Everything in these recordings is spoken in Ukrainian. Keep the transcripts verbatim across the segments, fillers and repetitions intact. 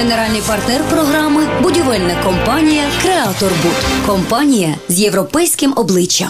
Генеральний партнер програми – будівельна компанія «Креаторбуд». Компанія з європейським обличчям.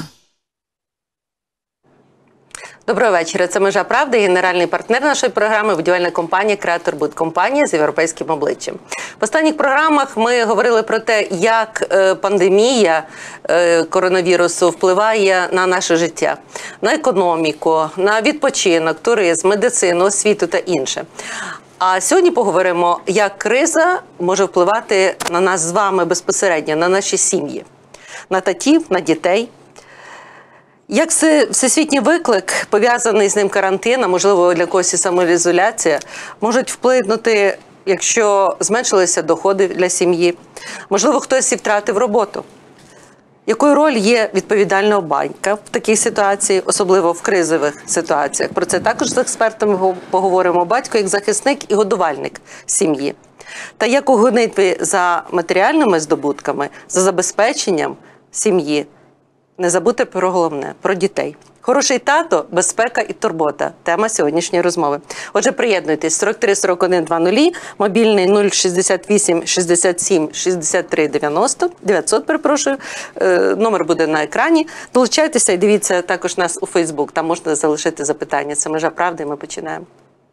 Доброго вечора. Це «Межа правди», генеральний партнер нашої програми – будівельна компанія «Креаторбуд». Компанія з європейським обличчям. В останніх програмах ми говорили про те, як пандемія коронавірусу впливає на наше життя, на економіку, на відпочинок, туризм, медицину, освіту та інше. А сьогодні поговоримо, як криза може впливати на нас з вами безпосередньо, на наші сім'ї, на татів, на дітей. Як всесвітній виклик, пов'язаний з ним карантин, а можливо для когось і самоізоляція, можуть вплинути, якщо зменшилися доходи для сім'ї, можливо хтось і втратив роботу. Якою роль є відповідального батька в такій ситуації, особливо в кризових ситуаціях? Про це також з експертами поговоримо. Батько як захисник і годувальник сім'ї. Та як у гонитві за матеріальними здобутками, за забезпеченням сім'ї, не забути про головне – про дітей. Хороший тато, безпека і турбота – тема сьогоднішньої розмови. Отже, приєднуйтесь. сорок три сорок один двадцять, мобільний нуль шістдесят вісім шістдесят сім шістдесят три дев'яносто, дев'ятсот, перепрошую, номер буде на екрані. Долучайтеся і дивіться також нас у Фейсбук, там можна залишити запитання. Це «Межа правди», і ми починаємо.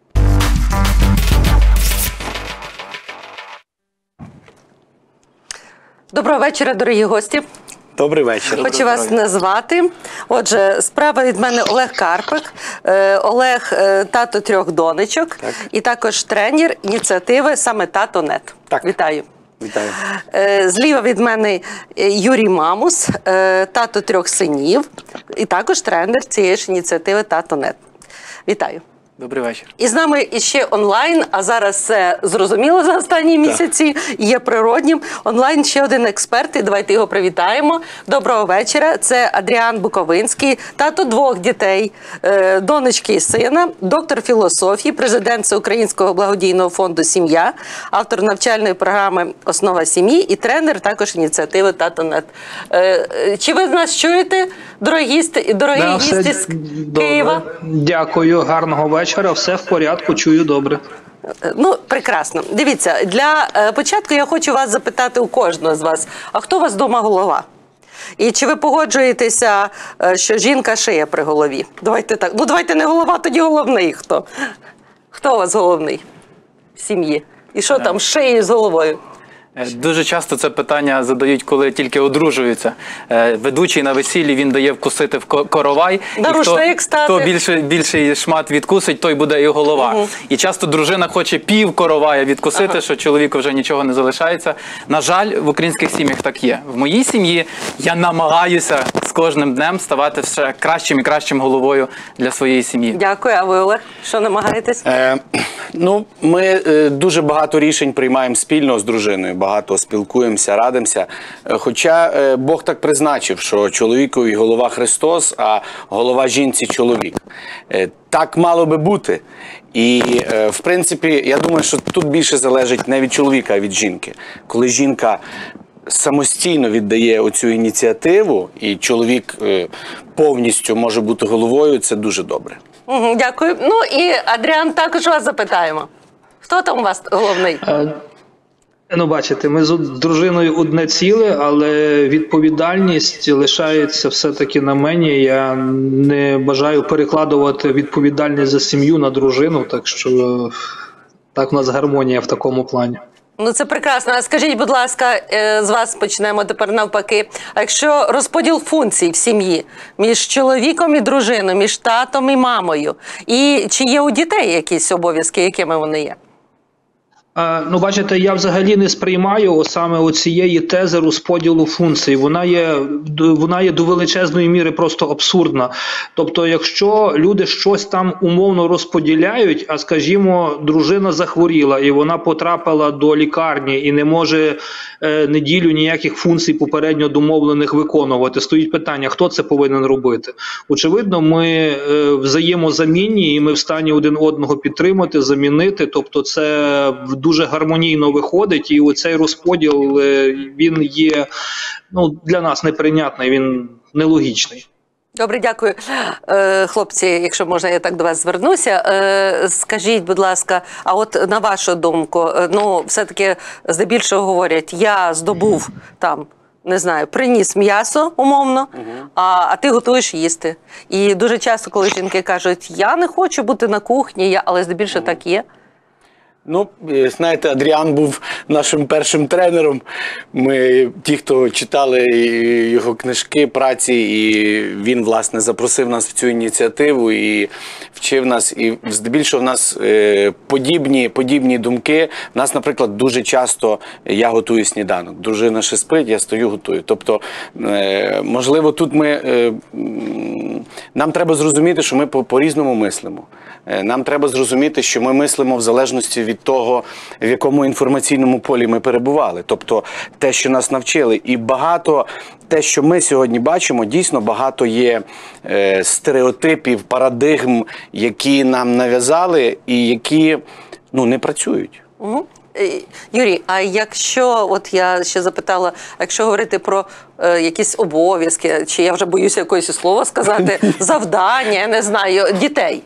Доброго вечора, дорогі гості. Добрий вечір. Хочу вас назвати. Отже, справа від мене Олег Карпик. Олег – тато трьох донечок. Так. І також тренер ініціативи «Саме тато точка нет». Так. Вітаю. Вітаю. Зліва від мене Юрій Мамус, тато трьох синів. І також тренер цієї ж ініціативи «Тато точка нет». Вітаю. Добрий вечір. І з нами іще онлайн, а зараз це зрозуміло за останні місяці, є природнім. Онлайн ще один експерт, і давайте його привітаємо. Доброго вечора. Це Адріан Буковинський, тато двох дітей, донечки і сина, доктор філософії, президент Всеукраїнського благодійного фонду «Сім'я», автор навчальної програми «Основа сім'ї» і тренер також ініціативи «Тато точка нет». Чи ви нас чуєте, дорогі гісти, дорогі да, гісти з Києва? Дякую, гарного вечора. Все в порядку, чую добре. Ну, прекрасно. Дивіться, для початку я хочу вас запитати у кожного з вас, а хто у вас вдома голова? І чи ви погоджуєтеся, що жінка шия при голові? Давайте так. Ну, давайте не голова, тоді головний хто. Хто у вас головний в сім'ї? І що там з шиєю з головою? Дуже часто це питання задають, коли тільки одружуються. Ведучий на весіллі, він дає вкусити в коровай, і хто, хто більше, більший шмат відкусить, той буде і голова. Угу. І часто дружина хоче пів коровая відкусити, ага. що чоловіку вже нічого не залишається. На жаль, в українських сім'ях так є. В моїй сім'ї я намагаюся з кожним днем ставати все кращим і кращим головою для своєї сім'ї. Дякую. А ви, Олег, що намагаєтесь? Е, ну, ми е, дуже багато рішень приймаємо спільно з дружиною. Багато спілкуємося, радимося. Хоча е, Бог так призначив, що чоловікові голова Христос, а голова жінці чоловік. Е, так мало би бути. І, е, в принципі, я думаю, що тут більше залежить не від чоловіка, а від жінки. Коли жінка самостійно віддає оцю ініціативу, і чоловік е, повністю може бути головою, це дуже добре. Угу, дякую. Ну і, Адріан, також вас запитаємо. Хто там у вас головний? Ну, бачите, ми з дружиною одне ціле, але відповідальність лишається все-таки на мені. Я не бажаю перекладувати відповідальність за сім'ю на дружину, так що так у нас гармонія в такому плані. Ну, це прекрасно. А скажіть, будь ласка, з вас почнемо тепер навпаки. А якщо розподіл функцій в сім'ї між чоловіком і дружиною, між татом і мамою, і чи є у дітей якісь обов'язки, якими вони є? Ну, бачите, я взагалі не сприймаю саме оцієї тези розподілу функцій. Вона є, вона є до величезної міри просто абсурдна. Тобто, якщо люди щось там умовно розподіляють, а, скажімо, дружина захворіла і вона потрапила до лікарні і не може е, неділю ніяких функцій попередньо домовлених виконувати, стоїть питання, хто це повинен робити. Очевидно, ми е, взаємозамінні і ми в стані один одного підтримати, замінити, тобто це дуже гармонійно виходить, і оцей розподіл, він є, ну, для нас неприйнятний, він нелогічний. Добре, дякую. Е, хлопці, якщо можна, я так до вас звернуся. Е, скажіть, будь ласка, а от на вашу думку, ну, все-таки здебільшого говорять, я здобув там, не знаю, приніс м'ясо, умовно, угу. а, а ти готуєш їсти. І дуже часто, коли жінки кажуть, я не хочу бути на кухні, я... але здебільшого угу. так є. Ну, знаєте, Адріан був нашим першим тренером. Ми, ті, хто читали його книжки, праці, і він, власне, запросив нас в цю ініціативу і вчив нас. І здебільшого в нас подібні, подібні думки. В нас, наприклад, дуже часто я готую сніданок. Дружина ще спить, я стою, готую. Тобто, можливо, тут ми, нам треба зрозуміти, що ми по-різному мислимо. Нам треба зрозуміти, що ми мислимо в залежності від того, в якому інформаційному полі ми перебували. Тобто те, що нас навчили. І багато, те, що ми сьогодні бачимо, дійсно багато є е, стереотипів, парадигм, які нам нав'язали і які, ну, не працюють. Угу. Юрій, а якщо, от я ще запитала, якщо говорити про е, якісь обов'язки, чи я вже боюся якогось слова сказати, завдання, я не знаю, дітей.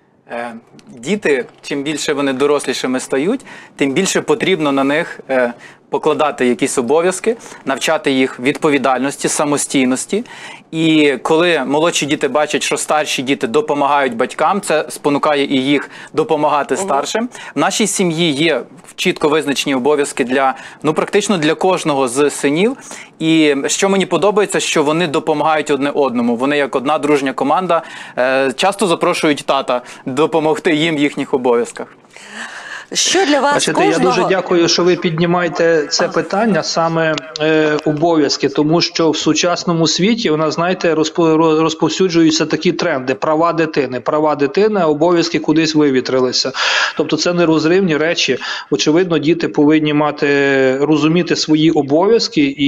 Діти, чим більше вони дорослішими стають, тим більше потрібно на них покладати якісь обов'язки, навчати їх відповідальності, самостійності. І коли молодші діти бачать, що старші діти допомагають батькам, це спонукає і їх допомагати старшим. В нашій сім'ї є чітко визначені обов'язки для, ну, практично для кожного з синів. І що мені подобається, що вони допомагають одне одному. Вони як одна дружня команда часто запрошують тата допомогти їм в їхніх обов'язках. Що для вас Бачите, кожного... Я дуже дякую, що ви піднімаєте це питання, саме е, обов'язки, тому що в сучасному світі, вона, знаєте, розпо, розповсюджуються такі тренди. Права дитини. Права дитини, обов'язки кудись вивітрилися. Тобто це нерозривні речі. Очевидно, діти повинні мати, розуміти свої обов'язки і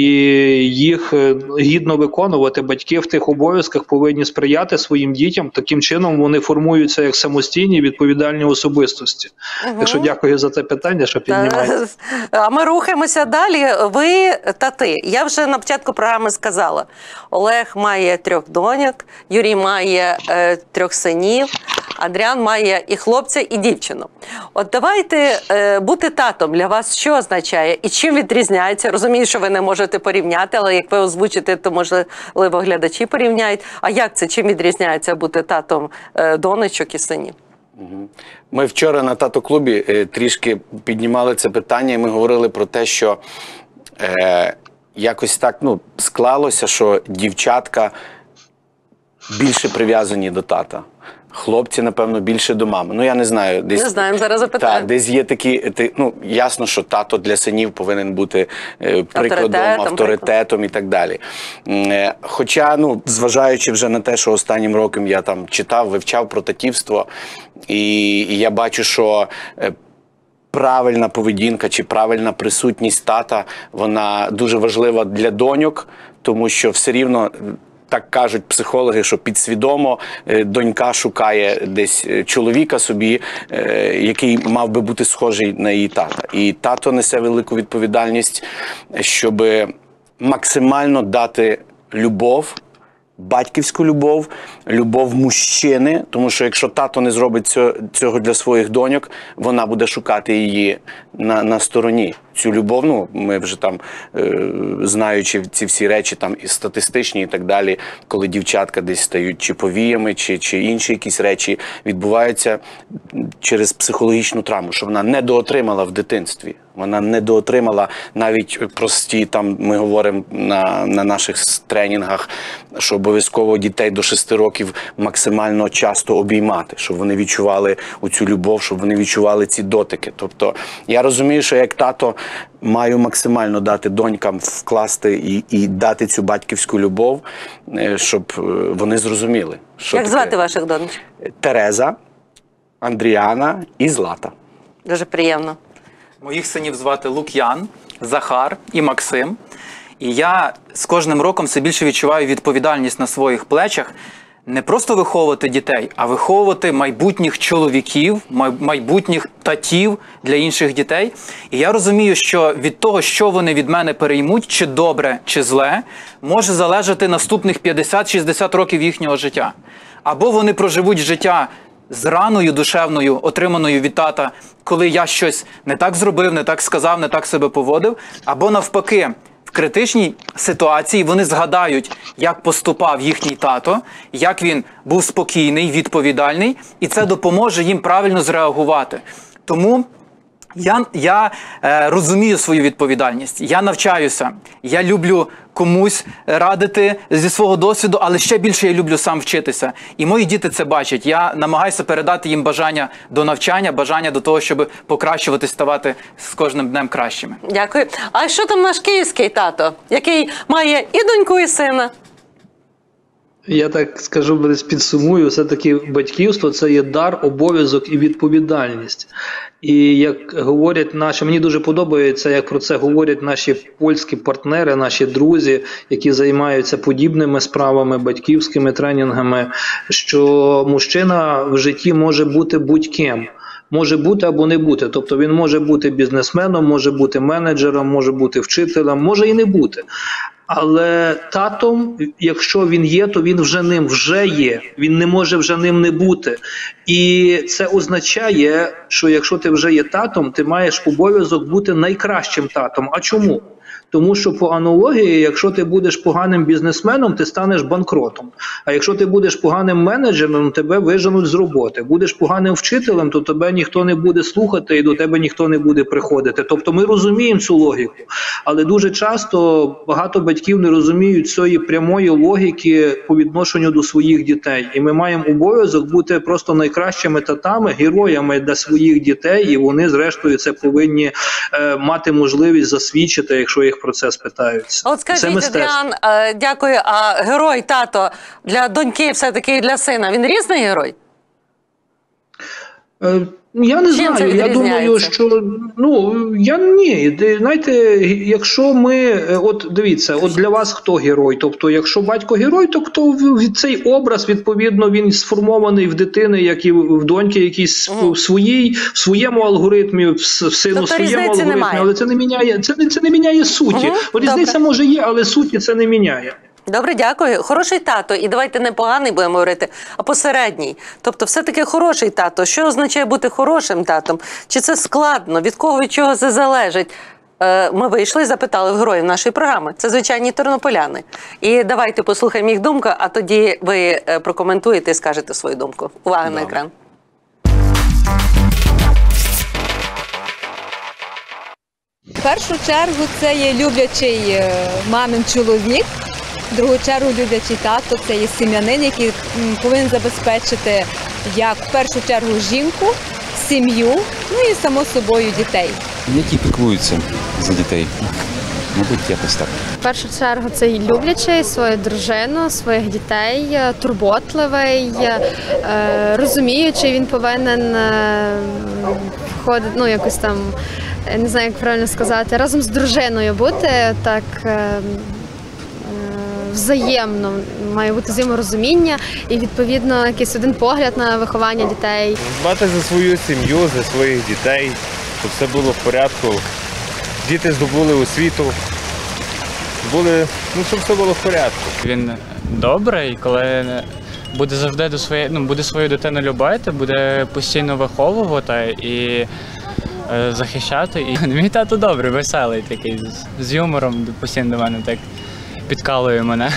їх гідно виконувати. Батьки в тих обов'язках повинні сприяти своїм дітям. Таким чином вони формуються як самостійні, відповідальні особистості. Угу. Якщо дякую за це питання, що піднімаєте. А ми рухаємося далі. Ви тати. Я вже на початку програми сказала. Олег має трьох доньок, Юрій має е, трьох синів, Адріан має і хлопця, і дівчину. От давайте, е, бути татом для вас що означає? І чим відрізняється? Розумію, що ви не можете порівняти, але як ви озвучите, то, можливо, глядачі порівняють. А як це? Чим відрізняється бути татом е, донечок і синів? Ми вчора на тато-клубі е, трішки піднімали це питання, і ми говорили про те, що е, якось так, ну, склалося, що дівчатка більше прив'язані до тата. Хлопці, напевно, більше до мами. Ну, я не знаю. Десь, не знаємо, зараз запитаємо. Так, десь є такі, ну, ясно, що тато для синів повинен бути е, прикладом, авторитетом, авторитетом і так далі. Е, хоча, ну, зважаючи вже на те, що останнім роком я там читав, вивчав про татівство, і, і я бачу, що е, правильна поведінка чи правильна присутність тата, вона дуже важлива для доньок, тому що все рівно... Так кажуть психологи, що підсвідомо донька шукає десь чоловіка собі, який мав би бути схожий на її тата. І тато несе велику відповідальність, щоб максимально дати любов, батьківську любов, любов мужчини, тому що якщо тато не зробить цього для своїх доньок, вона буде шукати її на, на стороні. Цю любов, ну, ми вже там, е, знаючи ці всі речі, там, і статистичні і так далі, коли дівчатка десь стають чи повіями, чи, чи інші якісь речі, відбуваються через психологічну травму, що вона недоотримала в дитинстві. Вона недоотримала навіть прості, там ми говоримо на, на наших тренінгах, що обов'язково дітей до шести років максимально часто обіймати, щоб вони відчували оцю любов, щоб вони відчували ці дотики. Тобто я розумію, що як тато маю максимально дати донькам вкласти і, і дати цю батьківську любов, щоб вони зрозуміли. Що як таке. Звати ваших донечок? Тереза, Андріана і Злата. Дуже приємно. Моїх синів звати Лук'ян, Захар і Максим. І я з кожним роком все більше відчуваю відповідальність на своїх плечах не просто виховувати дітей, а виховувати майбутніх чоловіків, майбутніх татів для інших дітей. І я розумію, що від того, що вони від мене переймуть, чи добре, чи зле, може залежати наступних п'ятдесят-шістдесят років їхнього життя. Або вони проживуть життя з раною душевною, отриманою від тата, коли я щось не так зробив, не так сказав, не так себе поводив, або навпаки, в критичній ситуації вони згадають, як поступав їхній тато, як він був спокійний, відповідальний, і це допоможе їм правильно зреагувати. Тому я, я е, розумію свою відповідальність, я навчаюся, я люблю комусь радити зі свого досвіду, але ще більше я люблю сам вчитися. І мої діти це бачать. Я намагаюся передати їм бажання до навчання, бажання до того, щоб покращуватись, ставати з кожним днем кращими. Дякую. А що там наш київський тато, який має і доньку, і сина? Я так скажу, підсумую, все-таки батьківство – це є дар, обов'язок і відповідальність. І як говорять наші, мені дуже подобається, як про це говорять наші польські партнери, наші друзі, які займаються подібними справами, батьківськими тренінгами, що мужчина в житті може бути будь-ким. Може бути або не бути. Тобто він може бути бізнесменом, може бути менеджером, може бути вчителем, може і не бути. Але татом, якщо він є, то він вже ним вже є. Він не може вже ним не бути. І це означає, що якщо ти вже є татом, ти маєш обов'язок бути найкращим татом. А чому? Тому що по аналогії, якщо ти будеш поганим бізнесменом, ти станеш банкротом. А якщо ти будеш поганим менеджером, тебе виженуть з роботи. Будеш поганим вчителем, то тебе ніхто не буде слухати і до тебе ніхто не буде приходити. Тобто ми розуміємо цю логіку. Але дуже часто багато батьків не розуміють цієї прямої логіки по відношенню до своїх дітей. І ми маємо обов'язок бути просто найкращими татами, героями для своїх дітей, і вони зрештою це повинні е, мати можливість засвідчити, якщо їх про це спитаються. От скажіть, Адріан, дякую, а герой тато для доньки все-таки і для сина, він різний герой? Я не Чим знаю, я думаю, що, ну, я ні, знаєте, якщо ми, от дивіться, от для вас хто герой, тобто якщо батько герой, то хто цей образ, відповідно, він сформований в дитини, як і в доньки, якийсь угу. в, своїй, в своєму алгоритмі, в сину тобто своєму алгоритмі, немає. Але це не міняє, це не, це не міняє суті. Угу. Різниця Добре. може є, але суті це не міняє. Добре, дякую. Хороший тато, і давайте не поганий будемо говорити, а посередній. Тобто все-таки хороший тато. Що означає бути хорошим татом? Чи це складно? Від кого, від чого це залежить? Ми вийшли і запитали в героїв нашої програми. Це звичайні тернополяни. І давайте послухаємо їх думку, а тоді ви прокоментуєте і скажете свою думку. Увага Добре. на екран. В першу чергу це є люблячий мамин чоловік, в другу чергу люблячий тато, це є сім'янин, який повинен забезпечити як в першу чергу жінку, сім'ю, ну і само собою дітей. Які піклуються за дітей, мабуть, якось так. В першу чергу це і люблячий свою дружину, своїх дітей, турботливий, розуміючий, він повинен входити, ну якось там, не знаю, як правильно сказати, разом з дружиною бути, так взаємно, має бути взаєморозуміння і, відповідно, якийсь один погляд на виховання дітей. Дбати за свою сім'ю, за своїх дітей, щоб все було в порядку. Діти здобули освіту, були, ну, щоб все було в порядку. Він добрий, коли буде завжди до своєї, ну, буде свою дитину любити, буде постійно виховувати і е, захищати. І мій тато добрий, веселий такий, з, з юмором, постійно до мене так підкалує мене.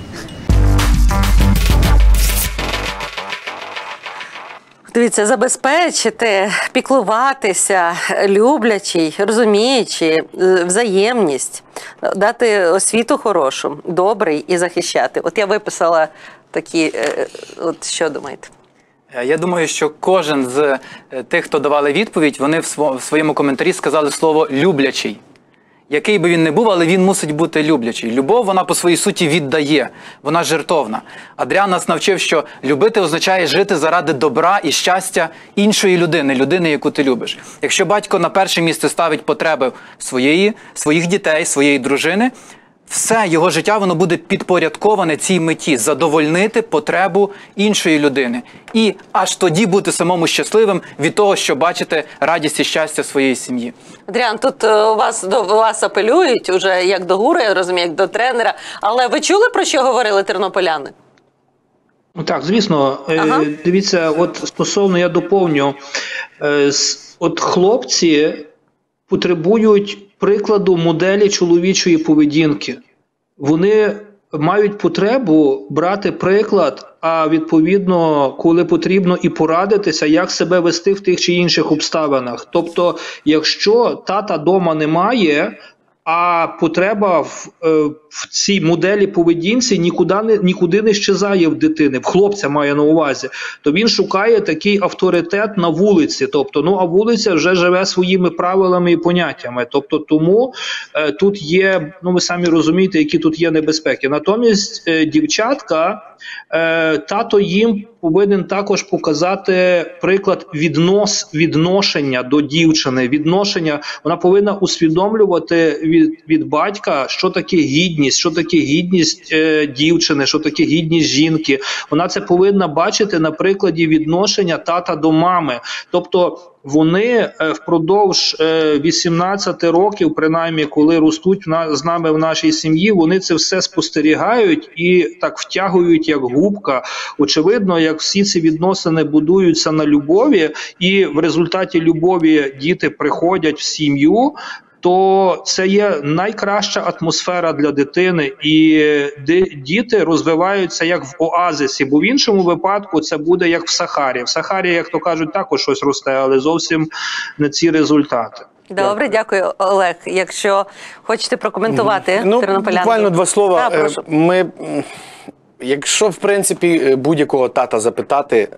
Дивіться, забезпечити, піклуватися, люблячий, розуміючи, взаємність, дати освіту хорошу, добрий і захищати. От я виписала такі, от що думаєте? Я думаю, що кожен з тих, хто давали відповідь, вони в своєму коментарі сказали слово «люблячий». Який би він не був, але він мусить бути люблячий. Любов, вона по своїй суті віддає, вона жертовна. Адріан нас навчив, що любити означає жити заради добра і щастя іншої людини, людини, яку ти любиш. Якщо батько на перше місце ставить потреби своєї, своїх дітей, своєї дружини, все його життя воно буде підпорядковане цій меті – задовольнити потребу іншої людини. І аж тоді бути самому щасливим від того, що бачите радість і щастя своєї сім'ї. Адріан, тут у вас, до вас апелюють уже як до гуру, я розумію, як до тренера. Але ви чули, про що говорили тернополяни? Так, звісно. Ага. Дивіться, от стосовно, я доповню, от хлопці потребують прикладу моделі чоловічої поведінки. Вони мають потребу брати приклад, а відповідно, коли потрібно і порадитися, як себе вести в тих чи інших обставинах. Тобто, якщо тата дома немає, а потреба в, в цій моделі поведінці нікуди не, нікуди не щезає в дитини, в хлопця має на увазі, то він шукає такий авторитет на вулиці. Тобто, ну а вулиця вже живе своїми правилами і поняттями. Тобто, тому е, тут є, ну ви самі розумієте, які тут є небезпеки. Натомість е, дівчатка, е, тато їм повинен також показати приклад віднос, відношення до дівчини, відношення, вона повинна усвідомлювати від, від батька, що таке гідність, що таке гідність е, дівчини, що таке гідність жінки. Вона це повинна бачити на прикладі відношення тата до мами. Тобто вони впродовж вісімнадцяти років, принаймні, коли ростуть з нами в нашій сім'ї, вони це все спостерігають і так втягують як губка. Очевидно, як всі ці відносини будуються на любові, і в результаті любові діти приходять в сім'ю, то це є найкраща атмосфера для дитини, і діти розвиваються як в оазисі, бо в іншому випадку це буде як в Сахарі. В Сахарі, як то кажуть, також щось росте, але зовсім не ці результати. Добре, дякую, Олег. Якщо хочете прокоментувати ну, тернополянку. Буквально два слова. Да, прошу. Ми, якщо, в принципі, будь-якого тата запитати,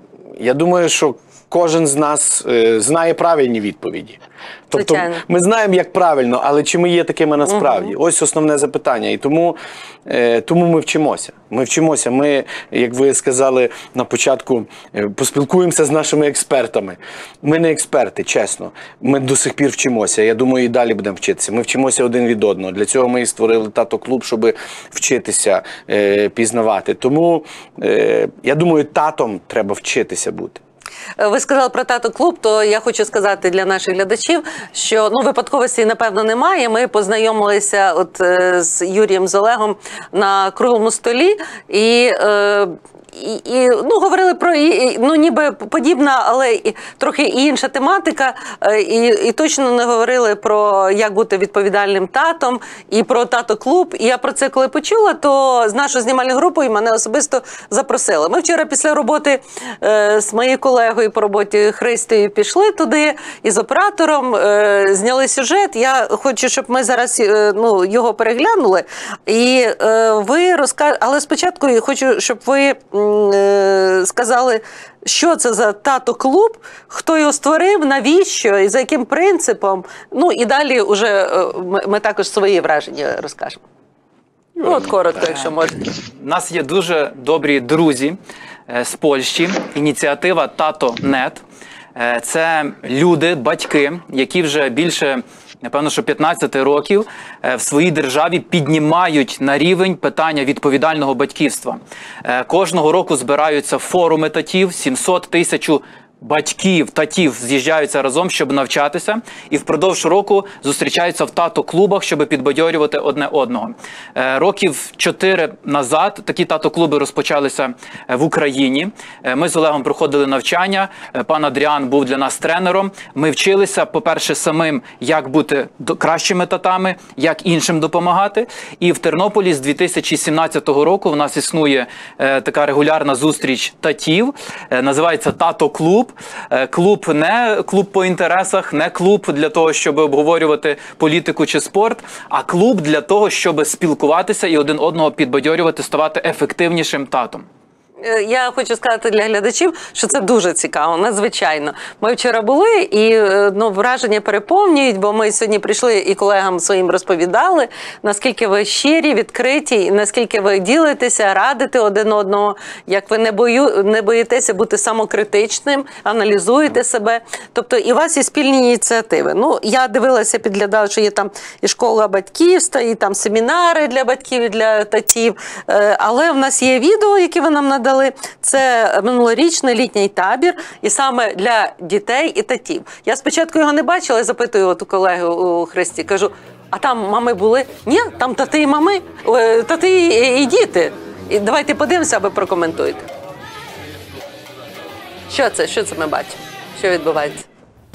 я думаю, що кожен з нас знає правильні відповіді. Тобто Звичайно. Ми знаємо, як правильно, але чи ми є такими насправді? Угу. Ось основне запитання. І тому, е, тому ми вчимося. Ми вчимося. Ми, як ви сказали на початку, поспілкуємося з нашими експертами. Ми не експерти, чесно. Ми до сих пір вчимося. Я думаю, і далі будемо вчитися. Ми вчимося один від одного. Для цього ми і створили тато-клуб, щоб вчитися, е, пізнавати. Тому, е, я думаю, татом треба вчитися бути. Ви сказали про тато-клуб, то я хочу сказати для наших глядачів, що ну, випадковості, напевно, немає. Ми познайомилися от, е, з Юрієм, з Олегом на круглому столі і... Е, І, і ну, говорили про, ну, ніби подібна, але і, трохи інша тематика, і, і точно не говорили про, як бути відповідальним татом, і про тато-клуб. І я про це коли почула, то з нашою знімальною групою мене особисто запросили. Ми вчора після роботи е, з моєю колегою по роботі Христою пішли туди, і з оператором е, зняли сюжет. Я хочу, щоб ми зараз е, ну, його переглянули. І е, ви розкажете, але спочатку я хочу, щоб ви сказали, що це за тато-клуб, хто його створив, навіщо і за яким принципом. Ну і далі вже ми, ми також свої враження розкажемо. Ну от коротко, якщо можна. У нас є дуже добрі друзі з Польщі, ініціатива Тато.нет. Це люди, батьки, які вже більше, напевно, що п'ятнадцять років в своїй державі піднімають на рівень питання відповідального батьківства. Кожного року збираються форуми татів, сімсот тисяч батьків, татів з'їжджаються разом, щоб навчатися, і впродовж року зустрічаються в тато-клубах, щоб підбадьорювати одне одного. Років чотири назад такі тато-клуби розпочалися в Україні. Ми з Олегом проходили навчання, пан Адріан був для нас тренером. Ми вчилися, по-перше, самим, як бути кращими татами, як іншим допомагати. І в Тернополі з дві тисячі сімнадцятого року в нас існує така регулярна зустріч татів, називається «Тато-клуб». Клуб не клуб по інтересах, не клуб для того, щоб обговорювати політику чи спорт, а клуб для того, щоб спілкуватися і один одного підбадьорювати, ставати ефективнішим татом. Я хочу сказати для глядачів, що це дуже цікаво, надзвичайно. Ми вчора були і ну, враження переповнюють, бо ми сьогодні прийшли і колегам своїм розповідали, наскільки ви щирі, відкриті, наскільки ви ділитеся, радите один одного, як ви не, бою, не боїтеся бути самокритичним, аналізуєте себе. Тобто і у вас є спільні ініціативи. Ну, я дивилася, підглядала, що є там і школа батьківства, і там семінари для батьків, і для татів. Але в нас є відео, які ви нам надали. Це минулорічний літній табір, і саме для дітей і татів. Я спочатку його не бачила, я запитую от у колеги у Христі, кажу, а там мами були? Ні, там тати і мами, тати і діти. І давайте подивимося, аби прокоментуєте. Що це? Що це ми бачимо? Що відбувається?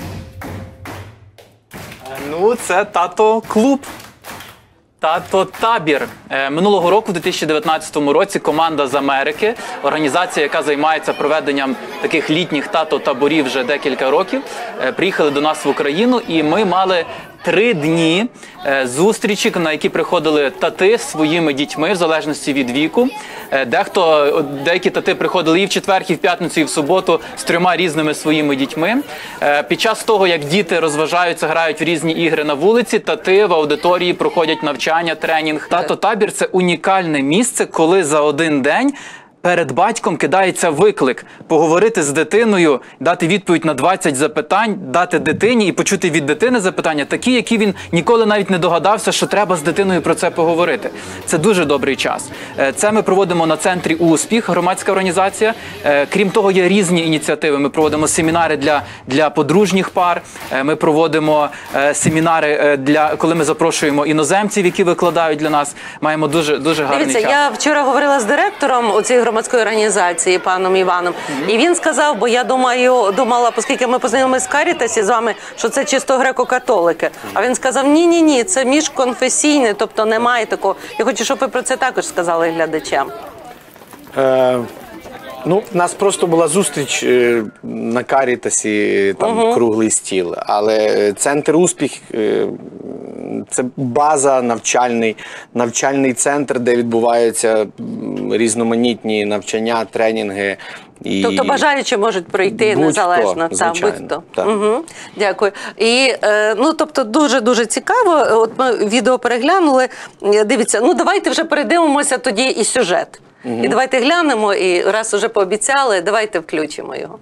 Ну, це тато-клуб. Тато-табір. Минулого року, у дві тисячі дев'ятнадцятому році, команда з Америки, організація, яка займається проведенням таких літніх тато-таборів вже декілька років, приїхали до нас в Україну, і ми мали три дні зустрічі, на які приходили тати з своїми дітьми, в залежності від віку. Дехто, деякі тати приходили і в четвер, і в п'ятницю, і в суботу з трьома різними своїми дітьми. Під час того, як діти розважаються, грають в різні ігри на вулиці, тати в аудиторії проходять навчання, тренінг. Тато-табір – це унікальне місце, коли за один день перед батьком кидається виклик поговорити з дитиною, дати відповідь на двадцять запитань, дати дитині і почути від дитини запитання, такі, які він ніколи навіть не догадався, що треба з дитиною про це поговорити. Це дуже добрий час. Це ми проводимо на центрі «Успіх», громадська організація. Крім того, є різні ініціативи. Ми проводимо семінари для, для подружніх пар, ми проводимо семінари, для, коли ми запрошуємо іноземців, які викладають для нас. Маємо дуже, дуже гарний Дивіться, час. я вчора говорила з директором у цій громадської організації, паном Іваном. Mm-hmm. І він сказав, бо я думаю, думала, оскільки ми познайомилися з Карітасі з вами, що це чисто греко-католики. Mm-hmm. А він сказав, ні-ні-ні, це міжконфесійне, тобто немає такого. Я хочу, щоб ви про це також сказали глядачам. Е, ну, у нас просто була зустріч е, на Карітасі, там uh-huh. круглий стіл. Але центр «Успіх» е, це база, навчальний, навчальний центр, де відбуваються різноманітні навчання, тренінги. І... Тобто бажаючі можуть пройти незалежно. Там, будь-хто. Угу. Дякую. І, е, ну, тобто, дуже-дуже цікаво. От ми відео переглянули. Дивіться, ну, давайте вже передивимося тоді і сюжет. Угу. І давайте глянемо, і раз уже пообіцяли, давайте включимо його.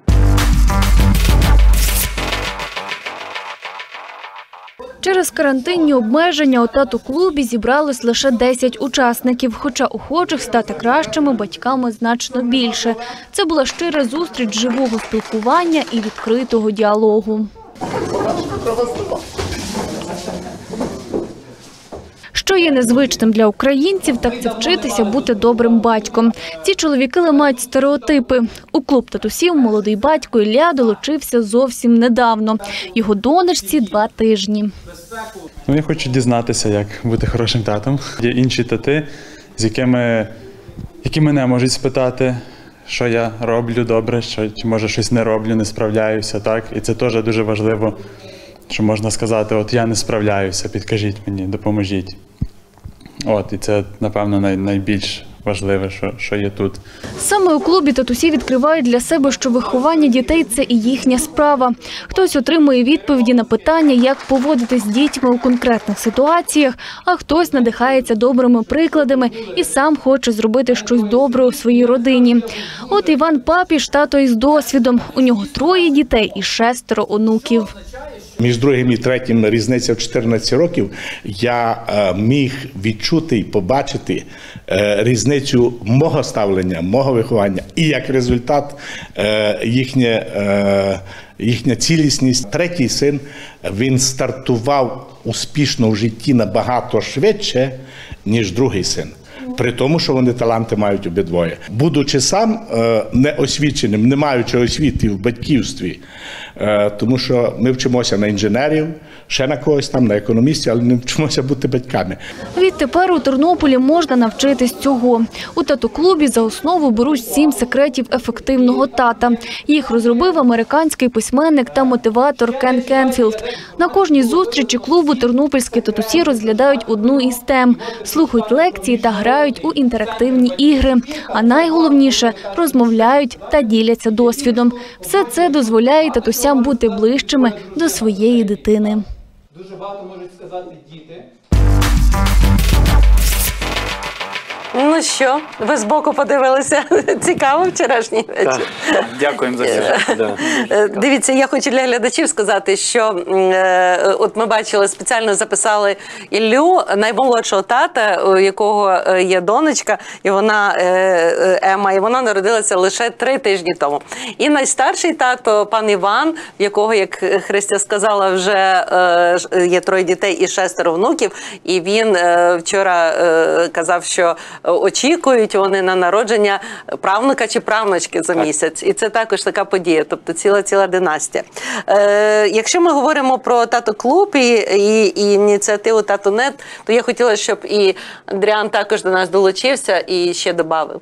Через карантинні обмеження у тато-клубі зібралось лише десять учасників, хоча охочих стати кращими батьками значно більше. Це була щира зустріч живого спілкування і відкритого діалогу. Що є незвичним для українців, так це вчитися бути добрим батьком. Ці чоловіки ламають стереотипи. У клуб татусів молодий батько Ілля долучився зовсім недавно. Його донечці два тижні. Ну, я хочу дізнатися, як бути хорошим татом. Є інші тати, з якими, які мене можуть спитати, що я роблю добре, що, чи може щось не роблю, не справляюся. Так? І це теж дуже важливо, що можна сказати, от я не справляюся, підкажіть мені, допоможіть. От, і це, напевно, най, найбільш важливе, що, що є тут. Саме у клубі татусі відкривають для себе, що виховання дітей – це і їхня справа. Хтось отримує відповіді на питання, як поводитись з дітьми у конкретних ситуаціях, а хтось надихається добрими прикладами і сам хоче зробити щось добре у своїй родині. От Іван Папіш – тато із досвідом. У нього троє дітей і шестеро онуків. Між другим і третім різниця в чотирнадцять років. Я е, міг відчути і побачити е, різницю мого ставлення, мого виховання і як результат е, їхня, е, їхня цілісність. Третій син, він стартував успішно в житті набагато швидше, ніж другий син. При тому, що вони таланти мають обидвоє. Будучи сам е, неосвіченим, не маючи освіти в батьківстві, е, тому що ми вчимося на інженерів, ще на когось там, на економістів, але не вчимося бути батьками. Відтепер у Тернополі можна навчитись цього. У тату-клубі за основу беруть сім секретів ефективного тата. Їх розробив американський письменник та мотиватор Кен Кенфілд. На кожній зустрічі клубу тернопільські татусі розглядають одну із тем, слухають лекції та грають у інтерактивні ігри. А найголовніше – розмовляють та діляться досвідом. Все це дозволяє татусям бути ближчими до своєї дитини. Дуже багато можуть сказати діти. Ну що, ви збоку подивилися? Цікаво вчорашній вечір. Дякуємо за це. Дивіться, я хочу для глядачів сказати, що от ми бачили, спеціально записали Іллю, наймолодшого тата, у якого є донечка, і вона Ема, і вона народилася лише три тижні тому. І найстарший тато, пан Іван, в якого, як Христя сказала, вже є троє дітей і шестеро внуків, і він вчора казав, що очікують вони на народження правнука чи правнучки за місяць. І це також така подія, тобто ціла-ціла династія. Е, якщо ми говоримо про тато-клуб і, і, і ініціативу Тату.нет, то я хотіла, щоб і Андріан також до нас долучився і ще додав.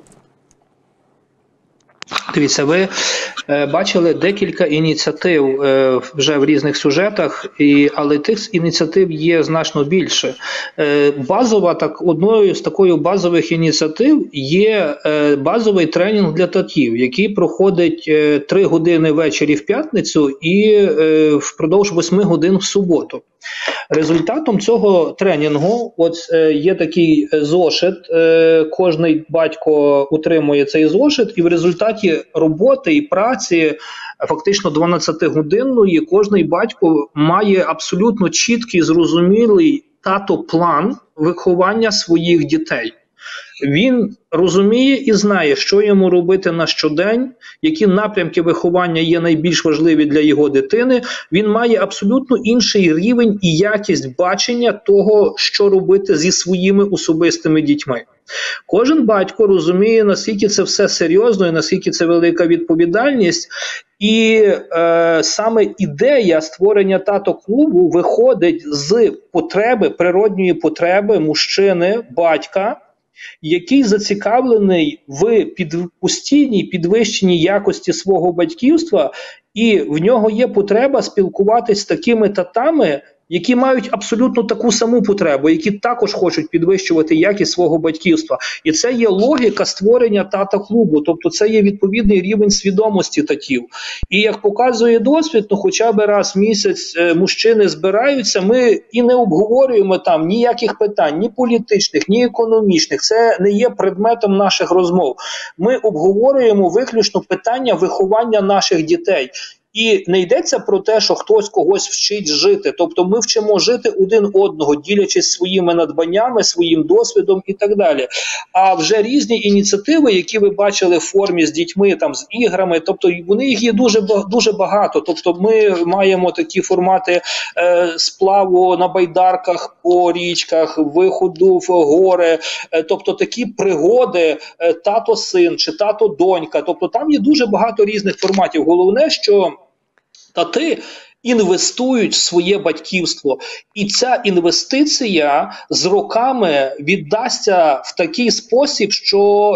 Дивіться, ви е, бачили декілька ініціатив е, вже в різних сюжетах, і, але тих ініціатив є значно більше. Е, базова, так, одною з такої базових ініціатив є е, базовий тренінг для татів, який проходить е, три години ввечері в п'ятницю і е, впродовж восьми годин в суботу. Результатом цього тренінгу от е, є такий зошит, е, кожний батько утримує цей зошит, і в результаті роботи і праці фактично дванадцятигодинної кожний батько має абсолютно чіткий, зрозумілий тато-план виховання своїх дітей. Він розуміє і знає, що йому робити на щодень, які напрямки виховання є найбільш важливі для його дитини. Він має абсолютно інший рівень і якість бачення того, що робити зі своїми особистими дітьми. Кожен батько розуміє, наскільки це все серйозно і наскільки це велика відповідальність. І е, саме ідея створення тато-клубу виходить з потреби, природньої потреби мужчини, батька, який зацікавлений в під, постійній підвищенні якості свого батьківства, і в нього є потреба спілкуватись з такими татами, які мають абсолютно таку саму потребу, які також хочуть підвищувати якість свого батьківства. І це є логіка створення тата-клубу, тобто це є відповідний рівень свідомості татів. І як показує досвід, ну хоча б раз в місяць е, мужчини збираються, ми і не обговорюємо там ніяких питань, ні політичних, ні економічних, це не є предметом наших розмов. Ми обговорюємо виключно питання виховання наших дітей. І не йдеться про те, що хтось когось вчить жити. Тобто ми вчимо жити один одного, ділячись своїми надбаннями, своїм досвідом і так далі. А вже різні ініціативи, які ви бачили в формі з дітьми, там, з іграми, тобто вони їх є дуже, дуже багато. Тобто ми маємо такі формати е, сплаву на байдарках по річках, виходу в гори, е, тобто такі пригоди е, тато-син чи тато-донька. Тобто там є дуже багато різних форматів. Головне, що тати інвестують в своє батьківство. І ця інвестиція з роками віддасться в такий спосіб, що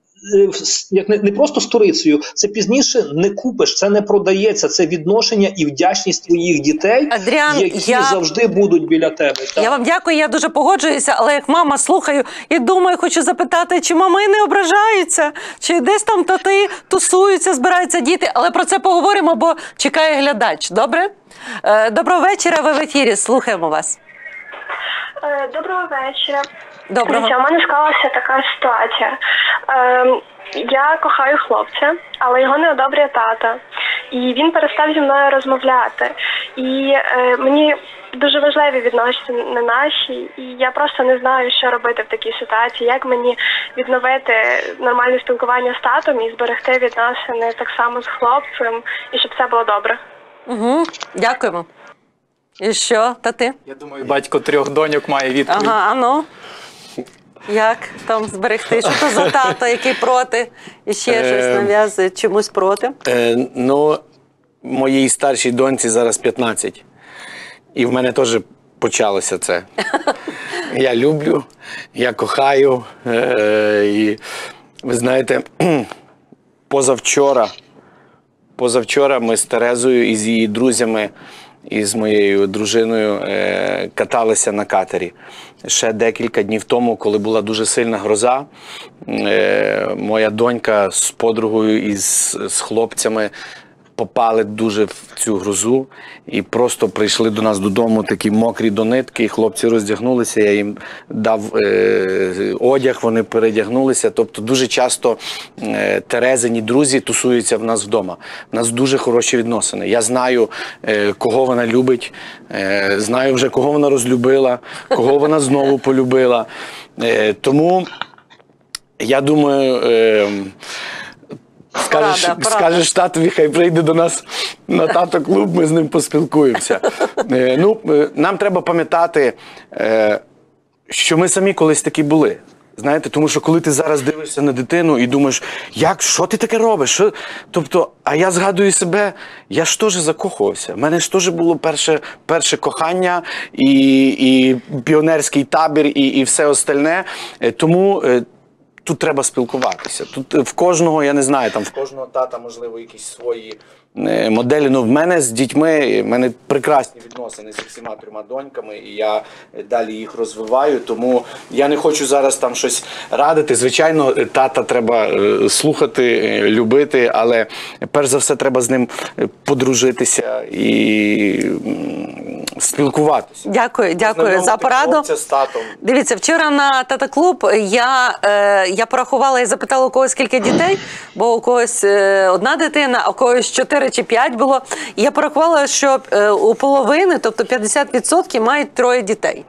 як не, не просто сторицею, це пізніше не купиш, це не продається, це відношення і вдячність твоїх дітей, Адріан, які я... завжди будуть біля тебе. Так? Я вам дякую, я дуже погоджуюся, але як мама слухаю і думаю, хочу запитати, чи мами не ображаються, чи десь там тати тусуються, збираються діти, але про це поговоримо, бо чекає глядач. Добре? Доброго вечора, ви в ефірі, слухаємо вас. Доброго вечора. Доброго. Дивіться, у мене склалася така ситуація. Е, я кохаю хлопця, але його не одобрює тато. І він перестав зі мною розмовляти. І е, мені дуже важливі відносини наші, і я просто не знаю, що робити в такій ситуації, як мені відновити нормальне спілкування з татом і зберегти відносини так само з хлопцем, і щоб все було добре. Угу. Дякуємо. І що, та ти? Я думаю, батько трьох доньок має відповідь. Ага, а ну? Як там зберегти? Що то за тато, який проти? І ще щось нав'язує, чомусь проти? Е, ну, моїй старшій доньці зараз п'ятнадцять. І в мене теж почалося це. Я люблю, я кохаю. Е, і ви знаєте, позавчора, позавчора ми з Терезою і з її друзями, і з моєю дружиною е, каталися на катері. Ще декілька днів тому, коли була дуже сильна гроза, е, моя донька з подругою і з, з хлопцями попали дуже в цю грозу і просто прийшли до нас додому такі мокрі до нитки, і хлопці роздягнулися, я їм дав е, одяг, вони передягнулися. Тобто дуже часто е, Терезині друзі тусуються в нас вдома. У нас дуже хороші відносини. Я знаю, е, кого вона любить, е, знаю вже, кого вона розлюбила, кого вона знову полюбила. Е, тому, я думаю, е, Скажеш, Порада, порада. скажеш татові, хай прийде до нас на тато-клуб, ми з ним поспілкуємося. Е, ну, е, нам треба пам'ятати, е, що ми самі колись такі були. Знаєте, тому що коли ти зараз дивишся на дитину і думаєш, як, що ти таке робиш? Що? Тобто, а я згадую себе, я ж теж закохувався. У мене ж теж було перше, перше кохання і, і піонерський табір, і, і все остальне. Е, тому е, тут треба спілкуватися. Тут в кожного, я не знаю, там в кожного тата, можливо, якісь свої е, моделі. Ну, в мене з дітьми, в мене прекрасні відносини з всіма трьома доньками, і я далі їх розвиваю, тому я не хочу зараз там щось радити. Звичайно, тата треба е, слухати, е, любити, але перш за все треба з ним подружитися і м, спілкуватися. Дякую, дякую за пораду. З татом. Дивіться, вчора на тата-клуб я, е, я порахувала і запитала у когось скільки дітей, бо у когось е, одна дитина, а у когось чотири чи п'ять було. І я порахувала, що е, у половини, тобто п'ятдесят відсотків, мають троє дітей.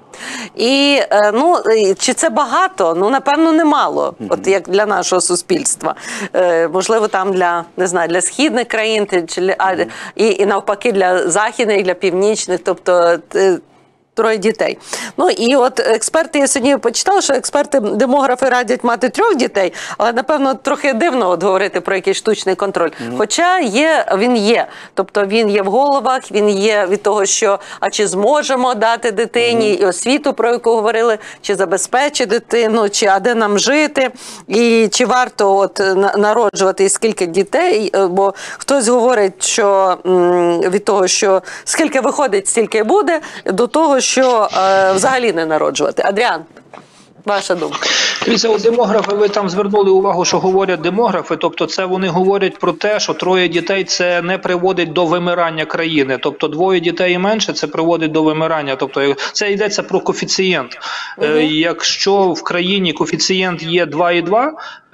І, е, ну, чи це багато? Ну, напевно, немало, mm-hmm. от як для нашого суспільства. Е, можливо, там для, не знаю, для східних країн, чи, mm-hmm. і, і навпаки для західних, для північних, тобто е, троє дітей. Ну і от експерти, я сьогодні почитала, що експерти-демографи радять мати трьох дітей, але, напевно, трохи дивно от говорити про якийсь штучний контроль. Mm-hmm. Хоча є, він є. Тобто він є в головах, він є від того, що, а чи зможемо дати дитині mm-hmm. і освіту, про яку говорили, чи забезпечити дитину, чи а де нам жити, і чи варто от народжувати і скільки дітей, бо хтось говорить, що м, від того, що скільки виходить, стільки буде, до того, що е, взагалі не народжувати. Адріан, ваша думка? Дивіться, у демографи, ви там звернули увагу, що говорять демографи, тобто це вони говорять про те, що троє дітей це не приводить до вимирання країни, тобто двоє дітей і менше це приводить до вимирання, тобто це йдеться про коефіцієнт. Угу. Е, якщо в країні коефіцієнт є два і два,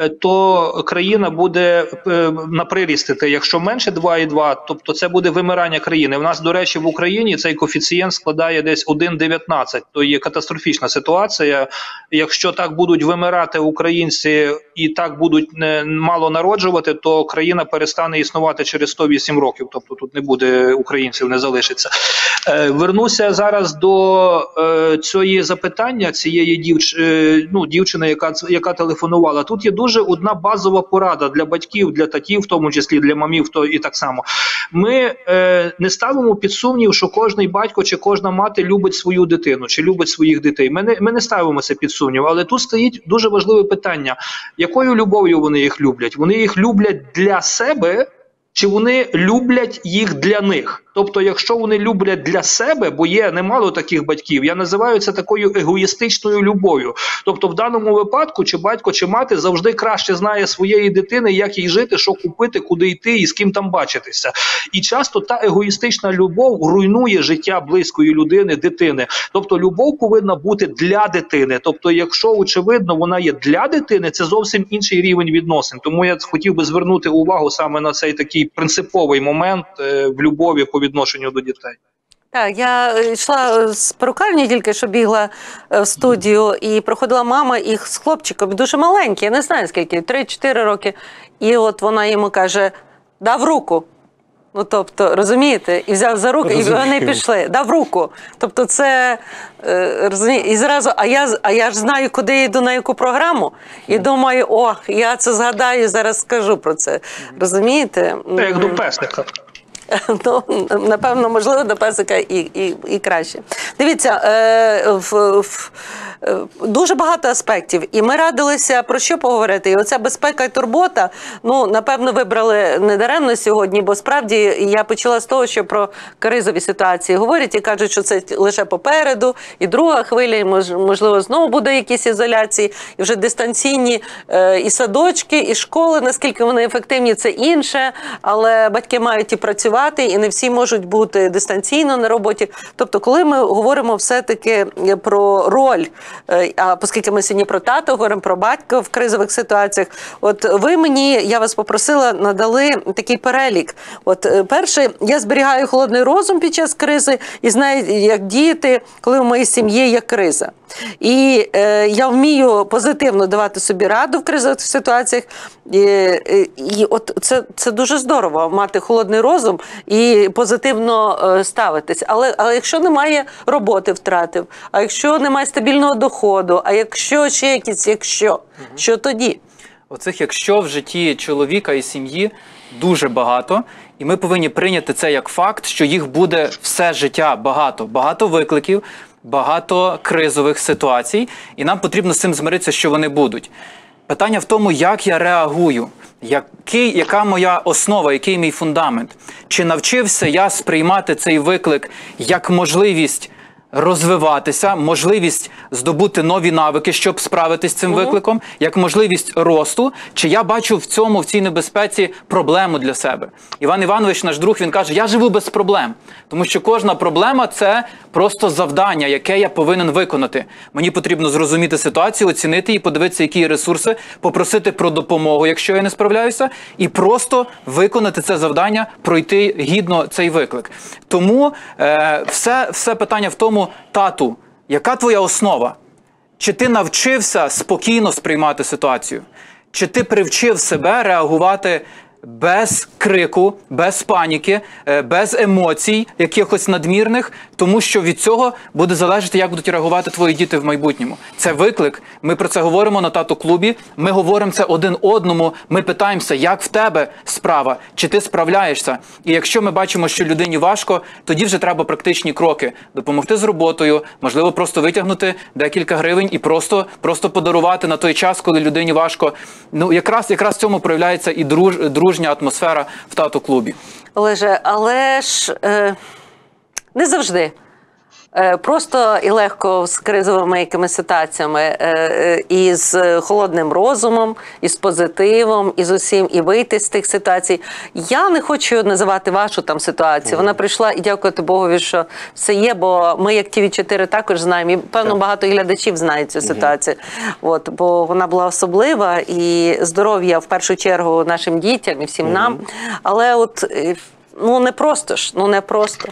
то країна буде е, на прирістити. Якщо менше два і два, тобто це буде вимирання країни. У нас, до речі, в Україні цей коефіцієнт складає десь один цілих дев'ятнадцять. То є катастрофічна ситуація. Якщо так будуть вимирати українці і так будуть не, мало народжувати, то країна перестане існувати через сто вісім років. Тобто тут не буде українців, не залишиться. Е, вернуся зараз до е, цієї запитання, цієї дівч, е, ну, дівчини, яка, яка телефонувала. Тут є дуже одна базова порада для батьків, для татів, в тому числі для мамів, то і так само. Ми е, не ставимо під сумнів, що кожний батько чи кожна мати любить свою дитину, чи любить своїх дітей. Ми не, ми не ставимо це під сумнів, але тут стоїть дуже важливе питання. Якою любов'ю вони їх люблять? Вони їх люблять для себе, чи вони люблять їх для них? Тобто, якщо вони люблять для себе, бо є немало таких батьків, я називаю це такою егоїстичною любов'ю. Тобто, в даному випадку, чи батько, чи мати завжди краще знає своєї дитини, як їй жити, що купити, куди йти і з ким там бачитися. І часто та егоїстична любов руйнує життя близької людини, дитини. Тобто, любов повинна бути для дитини. Тобто, якщо, очевидно, вона є для дитини, це зовсім інший рівень відносин. Тому я хотів би звернути увагу саме на цей такий принциповий момент е, в любові по відношенню до дітей. Так, я йшла з перукарні тільки, що бігла в студію, і проходила мама їх з хлопчиком, дуже маленький, я не знаю скільки, три-чотири роки. І от вона йому каже, дав руку. Ну, тобто, розумієте, і взяв за руку, і вони пішли, дав руку. Тобто це, розумієте, і зразу, а я, а я ж знаю, куди я йду, на яку програму, і думаю, ох, я це згадаю, зараз скажу про це. Розумієте? Це як до пестика. Ну, напевно, можливо, до песика і, і, і краще. Дивіться, е, в, в, дуже багато аспектів. І ми радилися про що поговорити. І оця безпека і турбота, ну, напевно, вибрали недаремно сьогодні, бо справді я почала з того, що про кризові ситуації говорять і кажуть, що це лише попереду, і друга хвиля, і можливо, знову буде якісь ізоляції, і вже дистанційні е, і садочки, і школи, наскільки вони ефективні, це інше, але батьки мають і працювати, і не всі можуть бути дистанційно на роботі. Тобто, коли ми говоримо все-таки про роль, а оскільки ми сьогодні про тата говоримо, про батька в кризових ситуаціях, от ви мені, я вас попросила, надали такий перелік. От перше, я зберігаю холодний розум під час кризи і знаю, як діяти, коли в моїй сім'ї є криза. І е, я вмію позитивно давати собі раду в кризових ситуаціях. І, і, і от це, це дуже здорово, мати холодний розум і позитивно е, ставитись. Але, але якщо немає роботи, втратив, а якщо немає стабільного доходу, а якщо ще якісь якщо, угу. що тоді? Оцих якщо в житті чоловіка і сім'ї дуже багато, і ми повинні прийняти це як факт, що їх буде все життя багато, багато викликів, багато кризових ситуацій, і нам потрібно з цим змиритися, що вони будуть. Питання в тому, як я реагую, який, яка моя основа, який мій фундамент. Чи навчився я сприймати цей виклик як можливість розвиватися, можливість здобути нові навики, щоб справитись з цим угу. викликом, як можливість росту, чи я бачу в цьому, в цій небезпеці проблему для себе. Іван Іванович, наш друг, він каже, я живу без проблем, тому що кожна проблема – це просто завдання, яке я повинен виконати. Мені потрібно зрозуміти ситуацію, оцінити її, подивитися, які є ресурси, попросити про допомогу, якщо я не справляюся, і просто виконати це завдання, пройти гідно цей виклик. Тому е, все, все питання в тому, тату, яка твоя основа? Чи ти навчився спокійно сприймати ситуацію? Чи ти привчив себе реагувати без крику, без паніки, без емоцій якихось надмірних, тому що від цього буде залежати, як будуть реагувати твої діти в майбутньому. Це виклик, ми про це говоримо на тато-клубі, ми говоримо це один одному, ми питаємося, як в тебе справа, чи ти справляєшся. І якщо ми бачимо, що людині важко, тоді вже треба практичні кроки. Допомогти з роботою, можливо, просто витягнути декілька гривень і просто, просто подарувати на той час, коли людині важко. Ну, якраз, якраз в цьому проявляється і друж, дружня атмосфера в тато-клубі. Олеже, але ж е, не завжди. Е, просто і легко з кризовими якимись ситуаціями, е, е, і з холодним розумом, і з позитивом, і з усім, і вийти з тих ситуацій. Я не хочу називати вашу там ситуацію. Вона прийшла, і дякувати Богові, що все є, бо ми, як ті ві чотири, також знаємо, і, певно, багато глядачів знають цю ситуацію. От, бо вона була особлива, і здоров'я, в першу чергу, нашим дітям і всім нам. Але от, ну, не просто ж, ну, не просто.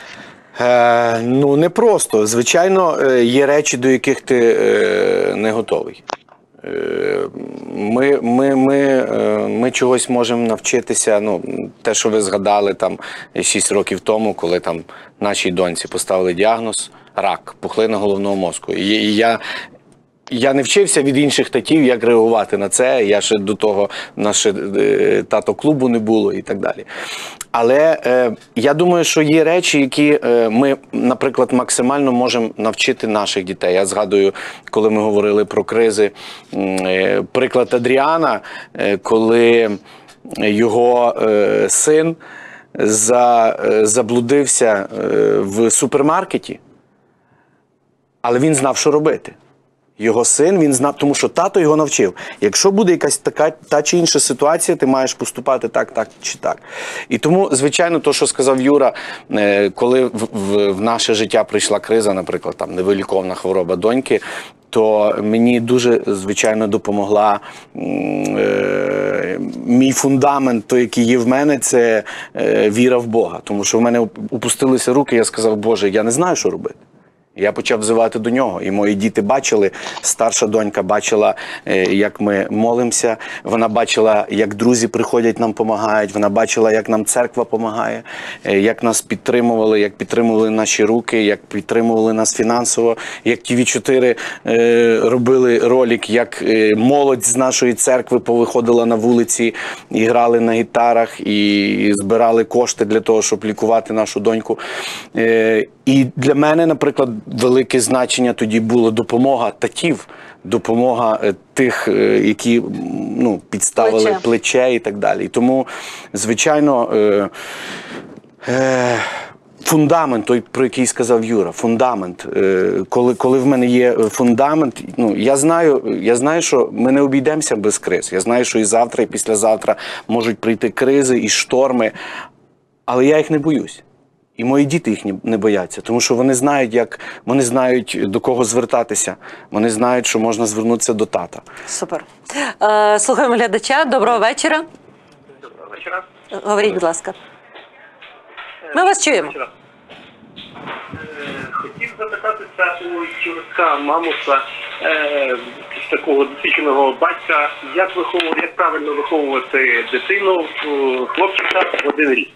Е, ну, не просто. Звичайно, є речі, до яких ти е, не готовий. Е, ми, ми, ми, е, ми чогось можемо навчитися, ну, те, що ви згадали там шість років тому, коли там нашій доньці поставили діагноз рак, пухлина головного мозку. І, і я... Я не вчився від інших татів, як реагувати на це. Я ще до того, наше тато-клубу не було і так далі. Але е, я думаю, що є речі, які е, ми, наприклад, максимально можемо навчити наших дітей. Я згадую, коли ми говорили про кризи, е, приклад Адріана, е, коли його е, син за, е, заблудився е, в супермаркеті, але він знав, що робити. Його син, він знав, тому що тато його навчив. Якщо буде якась така та чи інша ситуація, ти маєш поступати так, так чи так. І тому, звичайно, то, що сказав Юра, коли в, в, в наше життя прийшла криза, наприклад, там невиліковна хвороба доньки, то мені дуже, звичайно, допомогла е, мій фундамент, той, який є в мене, це е, віра в Бога. Тому що в мене опустилися руки, я сказав, Боже, я не знаю, що робити. Я почав взивати до нього, і мої діти бачили, старша донька бачила, як ми молимося, вона бачила, як друзі приходять, нам допомагають, вона бачила, як нам церква допомагає, як нас підтримували, як підтримували наші руки, як підтримували нас фінансово, як ті ві чотири робили ролик, як молодь з нашої церкви повиходила на вулиці і грали на гітарах, і збирали кошти для того, щоб лікувати нашу доньку. І для мене, наприклад, велике значення тоді було допомога татів, допомога тих, які ну, підставили плече. плече і так далі. І тому, звичайно, е, е, фундамент, той, про який сказав Юра, фундамент. Е, коли, коли в мене є фундамент, ну, я знаю, я знаю, що ми не обійдемося без криз. Я знаю, що і завтра, і післязавтра можуть прийти кризи, і шторми, але я їх не боюсь. І мої діти їх не бояться, тому що вони знають, як, вони знають, до кого звертатися. Вони знають, що можна звернутися до тата. Супер. Е, слухаємо глядача. Доброго вечора. Доброго вечора. Говоріть, будь ласка. Ми вас чуємо. Е, хотів запитатися у Юрка Мамуса, е, з такого досвідченого батька, як, виховувати, як правильно виховувати дитину, хлопчика в один рік.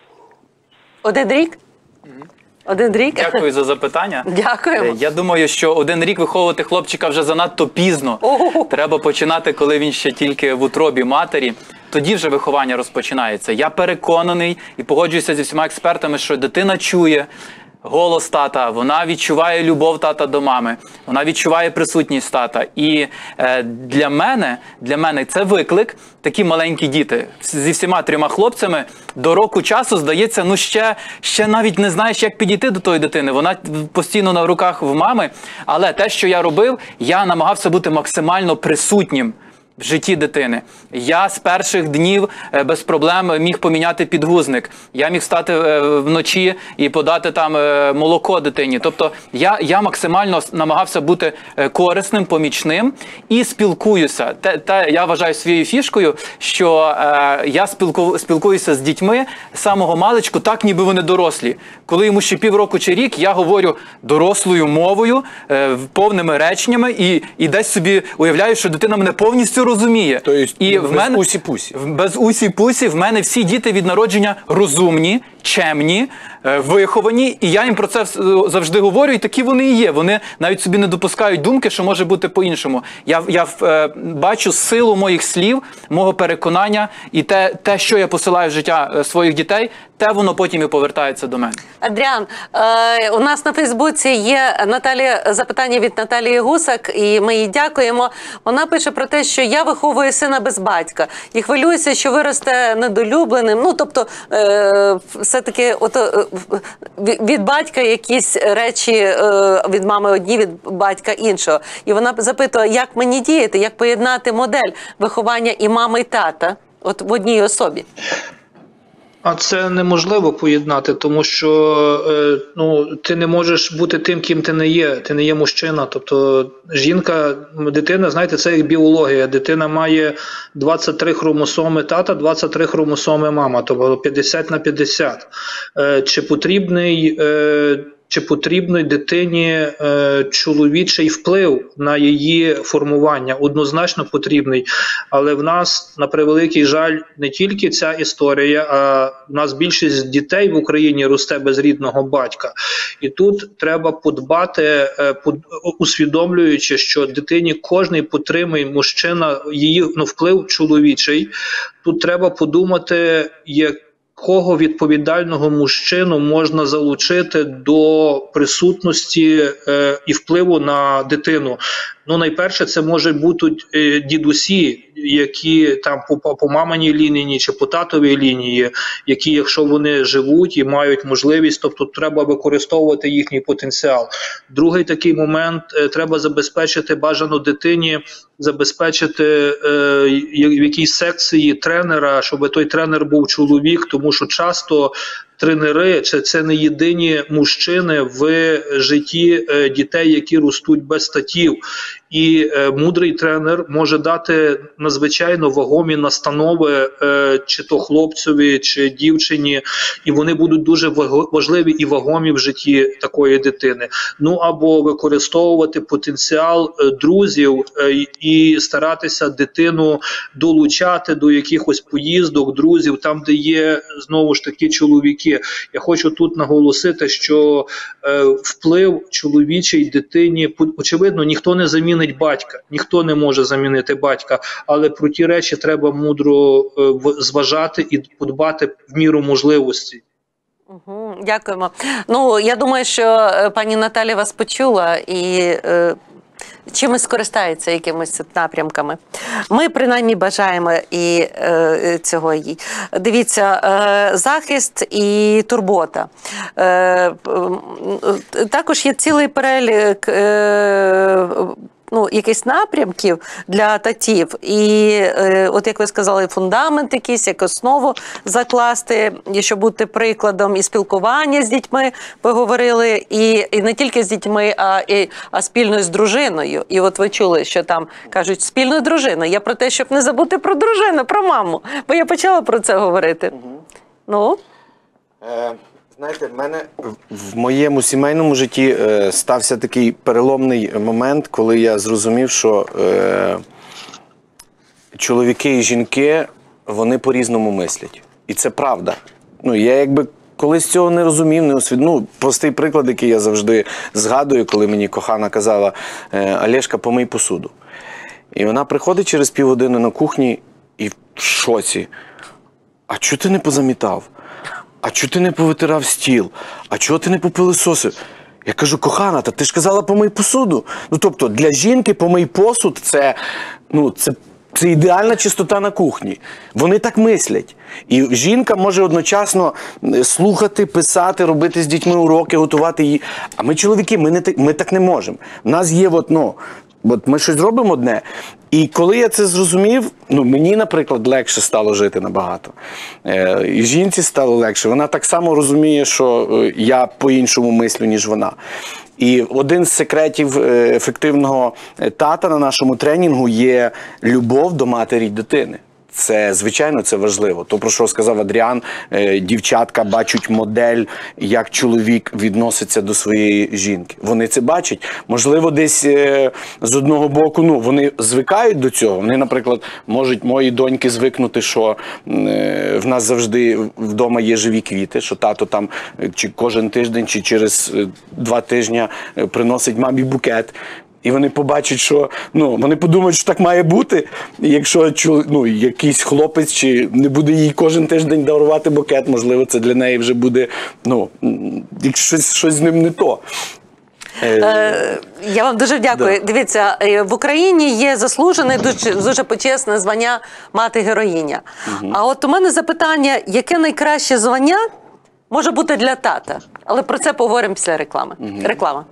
Один рік? Один рік? Дякую за запитання. Дякуємо. Я думаю, що один рік виховувати хлопчика вже занадто пізно. Ого. Треба починати, коли він ще тільки в утробі матері. Тоді вже виховання розпочинається. Я переконаний і погоджуюся зі всіма експертами, що дитина чує голос тата, вона відчуває любов тата до мами, вона відчуває присутність тата. І е, для мене, для мене це виклик. Такі маленькі діти зі всіма трьома хлопцями до року часу, здається, ну ще, ще навіть не знаєш, як підійти до тої дитини. Вона постійно на руках в мами. Але те, що я робив, я намагався бути максимально присутнім в житті дитини. Я з перших днів без проблем міг поміняти підгузник. Я міг встати вночі і подати там молоко дитині. Тобто я, я максимально намагався бути корисним, помічним і спілкуюся. Те, те, я вважаю своєю фішкою, що е, я спілку, спілкуюся з дітьми з самого маличку, так ніби вони дорослі. Коли йому ще півроку чи рік, я говорю дорослою мовою, е, повними реченнями і, і десь собі уявляю, що дитина мене повністю розуміє. Тобто і без в мене, усі-пусі. Без усі-пусі. В мене всі діти від народження розумні, чемні, виховані, і я їм про це завжди говорю, і такі вони і є. Вони навіть собі не допускають думки, що може бути по-іншому. Я, я е, бачу силу моїх слів, мого переконання, і те, те, що я посилаю в життя своїх дітей, те воно потім і повертається до мене. Адріан, е, у нас на Фейсбуці є Наталія, запитання від Наталії Гусак, і ми їй дякуємо. Вона пише про те, що я виховую сина без батька. І хвилююся, що виросте недолюбленим. Ну, тобто, е, все-таки ото, від батька якісь речі, е, від мами одні, від батька іншого. І вона запитує, як мені діяти, як поєднати модель виховання і мами, і тата от в одній особі. А це неможливо поєднати, тому що е, ну, ти не можеш бути тим, ким ти не є. Ти не є мужчина. Тобто жінка, дитина, знаєте, це як біологія. Дитина має двадцять три хромосоми тата, двадцять три хромосоми мама, тобто п'ятдесят на п'ятдесят. Е, чи потрібний... Е, Чи потрібний дитині е, чоловічий вплив на її формування? Однозначно потрібний. Але в нас, на превеликий жаль, не тільки ця історія, а в нас більшість дітей в Україні росте без рідного батька. І тут треба подбати, е, под, усвідомлюючи, що дитині кожний потримує мужчина, її ну, вплив чоловічий. Тут треба подумати, як кого відповідального мужчину можна залучити до присутності е, і впливу на дитину. Ну, найперше, це може бути е, дідусі, які там по, по маминій лінії чи по татовій лінії, які, якщо вони живуть і мають можливість, тобто треба використовувати їхній потенціал. Другий такий момент, е, треба забезпечити бажано дитині, забезпечити е, в якійсь секції тренера, щоб той тренер був чоловік, тому що часто тренери – це не єдині мужчини в житті дітей, які ростуть без татів. і е, мудрий тренер може дати надзвичайно вагомі настанови е, чи то хлопцеві, чи дівчині, і вони будуть дуже важливі і вагомі в житті такої дитини. Ну або використовувати потенціал е, друзів е, і старатися дитину долучати до якихось поїздок, друзів, там, де є, знову ж таки, чоловіки. Я хочу тут наголосити, що е, вплив чоловічій дитині, очевидно, ніхто не замінить батька, ніхто не може замінити батька, але про ті речі треба мудро е, зважати і подбати в міру можливості. Угу, дякуємо. Ну, я думаю, що пані Наталя вас почула і е, чимось скористається, якимись напрямками. Ми, принаймні, бажаємо і е, цього їй. Дивіться, е, захист і турбота. Е, е, також є цілий перелік е, ну, якихось напрямків для татів. І, е, от як ви сказали, фундамент якийсь, як основу закласти, і щоб бути прикладом і спілкування з дітьми, ви говорили, і, і не тільки з дітьми, а, і, а спільно з дружиною. І от ви чули, що там кажуть, спільною дружиною. Я про те, щоб не забути про дружину, про маму. Бо я почала про це говорити. Угу. Ну? Е... Знаєте, в мене в моєму сімейному житті е, стався такий переломний момент, коли я зрозумів, що е, чоловіки і жінки, вони по-різному мислять. І це правда. Ну, я якби колись цього не розумів, не усвідомив. Ну, простий приклад, який я завжди згадую, коли мені кохана казала: Олешка, помий посуду. І вона приходить через півгодини на кухні і в шоці. А чого ти не позамітав? А чого ти не повитирав стіл? А чого ти не попилисосив? Я кажу: кохана, та ти ж казала помий посуду. Ну, тобто, для жінки помий посуд – це, ну, це, це ідеальна чистота на кухні. Вони так мислять. І жінка може одночасно слухати, писати, робити з дітьми уроки, готувати її. А ми, чоловіки, ми, не, ми так не можемо. У нас є, от, ну, от ми щось робимо одне. І коли я це зрозумів, ну, мені, наприклад, легше стало жити набагато. Е, і жінці стало легше. Вона так само розуміє, що я по-іншому мислю, ніж вона. І один з секретів ефективного тата на нашому тренінгу є любов до матері й дитини. Це, звичайно, це важливо. То, про що сказав Адріан, дівчатка бачать модель, як чоловік відноситься до своєї жінки. Вони це бачать. Можливо, десь з одного боку, ну, вони звикають до цього. Вони, наприклад, можуть мої доньки звикнути, що в нас завжди вдома є живі квіти, що тато там чи кожен тиждень, чи через два тижні приносить мамі букет. І вони побачать, що, ну, вони подумають, що так має бути, якщо, ну, якийсь хлопець чи не буде їй кожен тиждень дарувати букет, можливо, це для неї вже буде, ну, щось, щось з ним не то. Е, я вам дуже дякую. Да. Дивіться, в Україні є заслужене, дуже, дуже почесне звання мати-героїня. Угу. А от у мене запитання, яке найкраще звання може бути для тата? Але про це поговоримо після реклами. Угу. Реклама.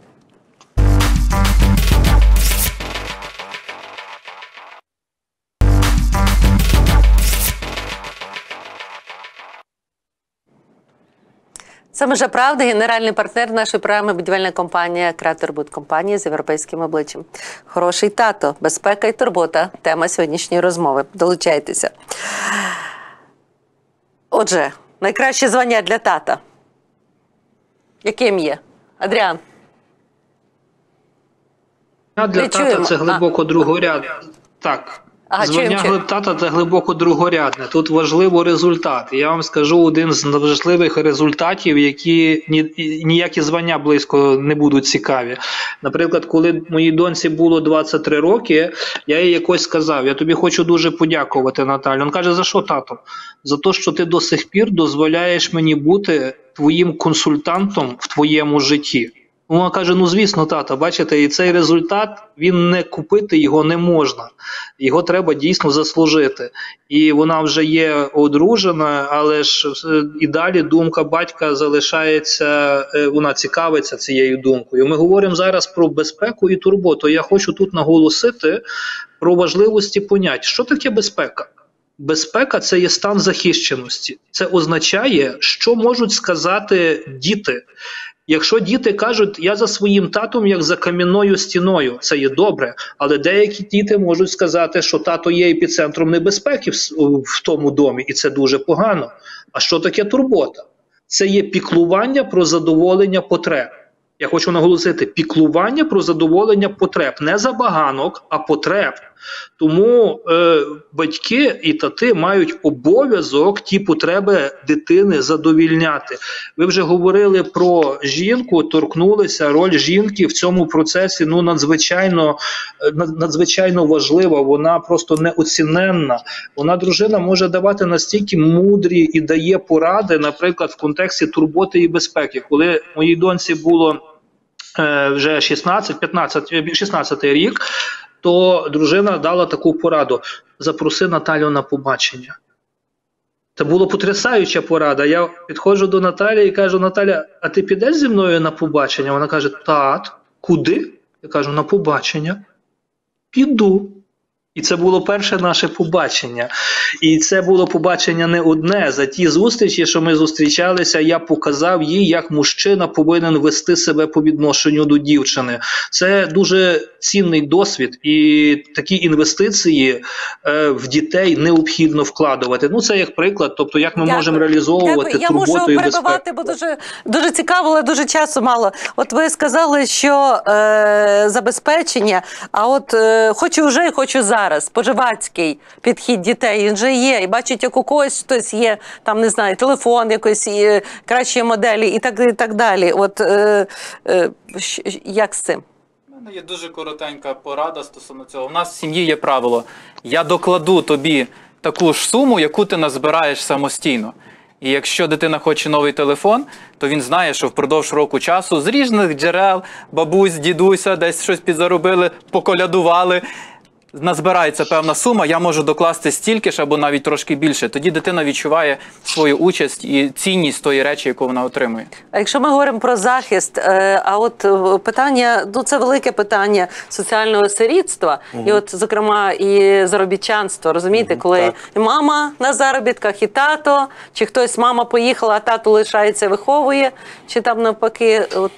Це «Межа правди», генеральний партнер нашої програми будівельна компанія «Креатор Буд», компанія з європейським обличчям. Хороший тато, безпека і турбота – тема сьогоднішньої розмови. Долучайтеся. Отже, найкраще звання для тата. Яким є? Адріан? Для Не тата чуємо. Це глибоко другорядне. Так. Ага, звання глибтата – це глибоко другорядне. Тут важливо результат. Я вам скажу один з важливих результатів, які ні, ніякі звання близько не будуть цікаві. Наприклад, коли моїй доньці було двадцять три роки, я їй якось сказав: я тобі хочу дуже подякувати, Наталю. Він каже: за що, тато? За те, що ти до сих пір дозволяєш мені бути твоїм консультантом в твоєму житті. Вона каже: ну звісно, тато, бачите, і цей результат, він не купити його не можна. Його треба дійсно заслужити. І вона вже є одружена, але ж і далі думка батька залишається, вона цікавиться цією думкою. Ми говоримо зараз про безпеку і турботу. Я хочу тут наголосити про важливості понять. Що таке безпека? Безпека – це є стан захищеності. Це означає, що можуть сказати діти, Якщо діти кажуть, я за своїм татом як за кам'яною стіною, це є добре, але деякі діти можуть сказати, що тато є епіцентром небезпеки в, в тому домі, і це дуже погано. А що таке турбота? Це є піклування про задоволення потреб. Я хочу наголосити, піклування про задоволення потреб. Не забаганок, а потреб. Тому е, батьки і тати мають обов'язок ті потреби дитини задовільняти. Ви вже говорили про жінку, торкнулися, роль жінки в цьому процесі ну, надзвичайно, надзвичайно важлива, вона просто неоціненна. Вона, дружина, може давати настільки мудрі і дає поради, наприклад, в контексті турботи і безпеки. Коли моїй доньці було е, вже шістнадцять, п'ятнадцять, шістнадцятий рік, то дружина дала таку пораду: запроси Наталю на побачення. Це була потрясаюча порада. Я підходжу до Наталі і кажу: Наталя, а ти підеш зі мною на побачення? Вона каже: тат, куди? Я кажу: на побачення. Піду. І це було перше наше побачення. І це було побачення не одне. За ті зустрічі, що ми зустрічалися, я показав їй, як мужчина повинен вести себе по відношенню до дівчини. Це дуже цінний досвід, і такі інвестиції е, в дітей необхідно вкладувати. Ну, це як приклад, тобто як ми Дякую. можемо реалізовувати Дякую. турботу і безпеку. Я можу перебивати, бо дуже, дуже цікаво, але дуже часу мало. От ви сказали, що е, забезпечення, а от е, хочу вже, хочу зараз. Зараз споживацький підхід дітей, він же є, і бачить, як у когось хтось є, там, не знаю, телефон якоїсь е, кращої моделі і так, і так далі. От е, е, як з цим? У мене є дуже коротенька порада стосовно цього. У нас в сім'ї є правило: я докладу тобі таку ж суму, яку ти назбираєш самостійно. І якщо дитина хоче новий телефон, то він знає, що впродовж року часу з різних джерел, бабусь, дідуся, десь щось підзаробили, поколядували, назбирається певна сума, я можу докласти стільки ж або навіть трошки більше. Тоді дитина відчуває свою участь і цінність тої речі, яку вона отримує. А якщо ми говоримо про захист, а от питання, ну це велике питання соціального сирітства, угу. і от, зокрема, і заробітчанство, розумієте, угу, коли так. і мама на заробітках, і тато, чи хтось, мама поїхала, а тато лишається, виховує, чи там навпаки, от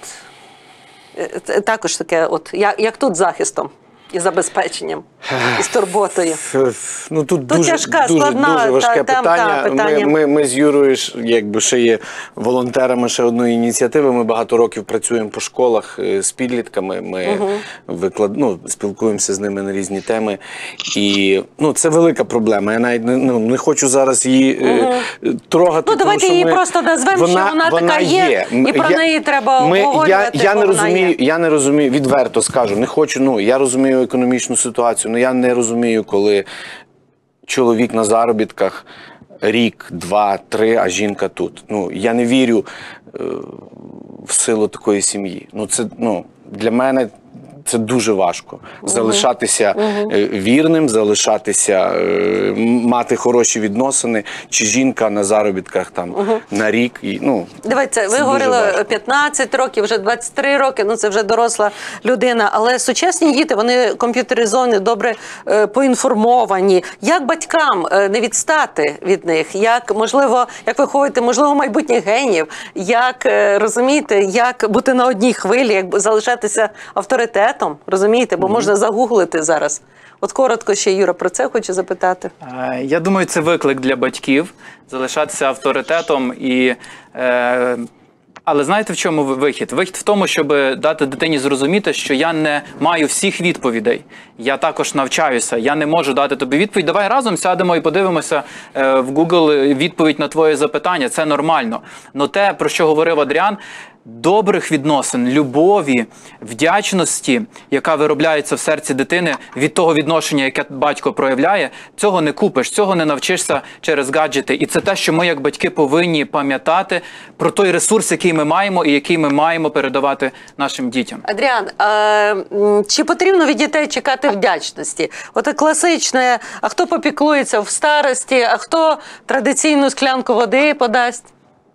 також таке, от як, як тут з захистом? І забезпеченням, і з турботою. Ну, тут тут дуже, тяжка, дуже, складна дуже важке та, питання. Та, питання. Ми, ми, ми з Юрою якби ще є волонтерами ще одної ініціативи. Ми багато років працюємо по школах з підлітками. Ми угу. виклад, ну, спілкуємося з ними на різні теми. І ну, це велика проблема. Я навіть не, ну, не хочу зараз її угу. е, трогати. Ну, давайте її ми, просто назвемо, вона, що вона, вона така є, є, і про я, неї треба ми, обговорювати. Я, я, не розумію, я не розумію, відверто скажу, не хочу, ну, я розумію економічну ситуацію, але я не розумію, коли чоловік на заробітках рік, два, три, а жінка тут. Ну, я не вірю е, в силу такої сім'ї. Ну, це, ну, для мене це дуже важко. Угу. Залишатися угу. вірним, залишатися, мати хороші відносини, чи жінка на заробітках там угу. на рік. І, ну, Дивіться, ви говорили п'ятнадцять років, вже двадцять три роки, ну це вже доросла людина, але сучасні діти, вони комп'ютеризовані, добре е, поінформовані. Як батькам е, не відстати від них? Як, можливо, як виховувати, можливо, майбутніх генів? Як, е, розумієте, як бути на одній хвилі, як залишатися авторитетом? Розумієте, бо можна загуглити зараз. От коротко ще, Юра, про це хочу запитати. Я думаю, це виклик для батьків – залишатися авторитетом. І, е, але знаєте, в чому вихід? Вихід в тому, щоб дати дитині зрозуміти, що я не маю всіх відповідей. Я також навчаюся, я не можу дати тобі відповідь. Давай разом сядемо і подивимося е, в Google відповідь на твоє запитання. Це нормально. Но те, про що говорив Адріан, добрих відносин, любові, вдячності, яка виробляється в серці дитини від того відношення, яке батько проявляє, цього не купиш, цього не навчишся через гаджети. І це те, що ми як батьки повинні пам'ятати про той ресурс, який ми маємо і який ми маємо передавати нашим дітям. Адріан, а чи потрібно від дітей чекати вдячності? От класичне, а хто попіклується в старості, а хто традиційну склянку води подасть?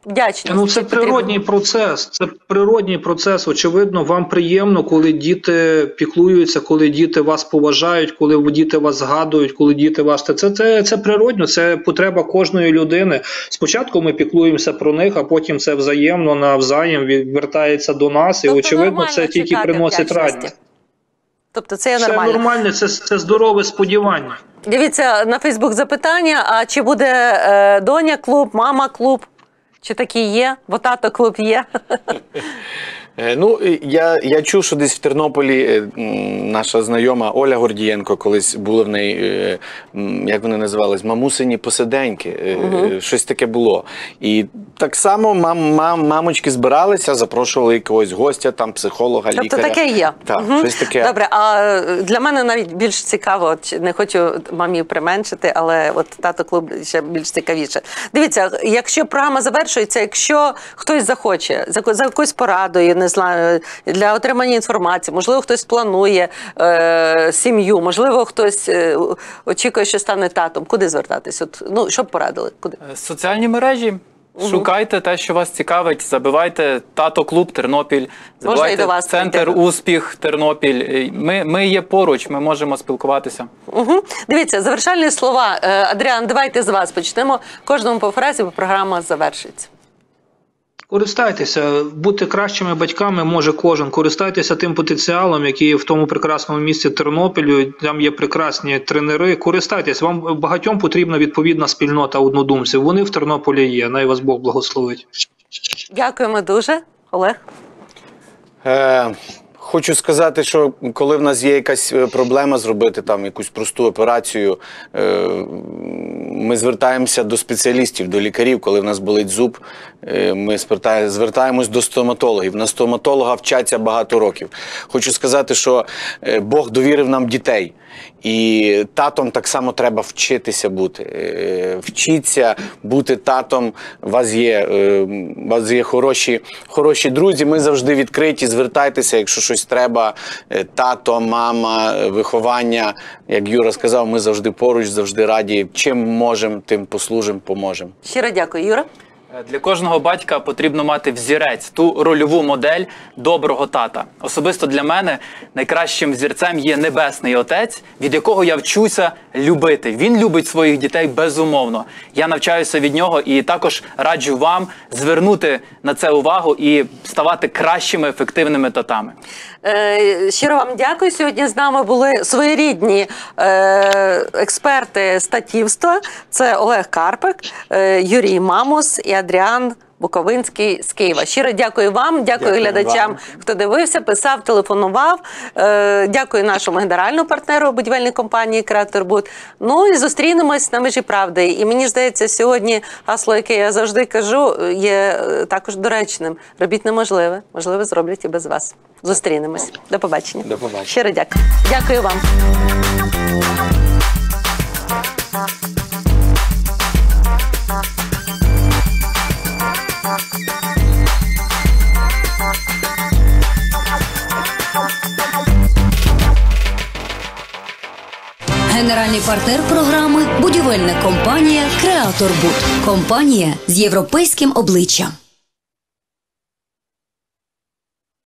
вдячності. Ну, це природній процес. Це природній процес. Очевидно, вам приємно, коли діти піклуються, коли діти вас поважають, коли діти вас згадують, коли діти вас... Це, це, це природно, це потреба кожної людини. Спочатку ми піклуємося про них, а потім це взаємно, навзаєм вертається до нас. І, тобто, очевидно, це тільки приносить радість. Тобто це є це нормально. Це нормально, це, це здорове сподівання. Дивіться, на Фейсбук запитання, а чи буде е, доня клуб, мама клуб? Чи такі є? Бо тато клуб є. Ну, я, я чув, що десь в Тернополі наша знайома Оля Гордієнко, колись були в неї, як вони називались, мамусині посиденьки, угу. щось таке було. І так само мам, мам, мамочки збиралися, запрошували якогось гостя, там, психолога, лікаря. Тобто таке є? Так, угу. щось таке. Добре, а для мене навіть більш цікаво, не хочу мамі применшити, але от тато клуб ще більш цікавіше. Дивіться, якщо програма завершується, якщо хтось захоче, за, за якоюсь порадою, не знаю, для отримання інформації, можливо, хтось планує е, сім'ю, можливо, хтось е, очікує, що стане татом. Куди звертатись? От, ну, що б порадили? Куди? Соціальні мережі. Угу. Шукайте те, що вас цікавить, забивайте «Тато клуб Тернопіль», забивайте «Центр успіх Тернопіль». Ми, ми є поруч, ми можемо спілкуватися. Угу. Дивіться, завершальні слова. Адріан, давайте з вас почнемо. Кожному по фразі, бо програма завершиться. Користайтеся, бути кращими батьками може кожен. Користайтеся тим потенціалом, який є в тому прекрасному місті Тернопілю. Там є прекрасні тренери. Користайтеся. Вам багатьом потрібна відповідна спільнота однодумців. Вони в Тернополі є. Най вас Бог благословить. Дякуємо дуже. Олег? Е, хочу сказати, що коли в нас є якась проблема зробити там якусь просту операцію, е, ми звертаємося до спеціалістів, до лікарів. Коли в нас болить зуб, ми звертаємось до стоматологів. На стоматолога вчаться багато років. Хочу сказати, що Бог довірив нам дітей. І татом так само треба вчитися бути. Вчіться бути татом. У вас є, у вас є хороші, хороші друзі. Ми завжди відкриті. Звертайтеся, якщо щось треба. Тато, мама, виховання. Як Юра сказав, ми завжди поруч, завжди раді. Чим можемо, тим послужимо, поможемо. Щиро дякую. Юра? Для кожного батька потрібно мати взірець, ту рольову модель доброго тата. Особисто для мене найкращим взірцем є Небесний Отець, від якого я вчуся любити. Він любить своїх дітей безумовно. Я навчаюся від нього і також раджу вам звернути на це увагу і ставати кращими, ефективними татами. Е, щиро вам дякую. Сьогодні з нами були своєрідні е, експерти з татівства. Це Олег Карпик, е, Юрій Мамус і Адріан Буковинський з Києва. Щиро дякую вам, дякую, дякую глядачам, вам. Хто дивився, писав, телефонував. Е, дякую нашому генеральному партнеру будівельної компанії «Креаторбуд». Ну і зустрінемось на межі правди. І мені здається, сьогодні гасло, яке я завжди кажу, є також доречним. Робіть неможливе, можливе зроблять і без вас. Зустрінемось. До побачення. До побачення. Щиро дякую. Дякую вам. Генеральний партнер програми – будівельна компанія «Креаторбуд». Компанія з європейським обличчям.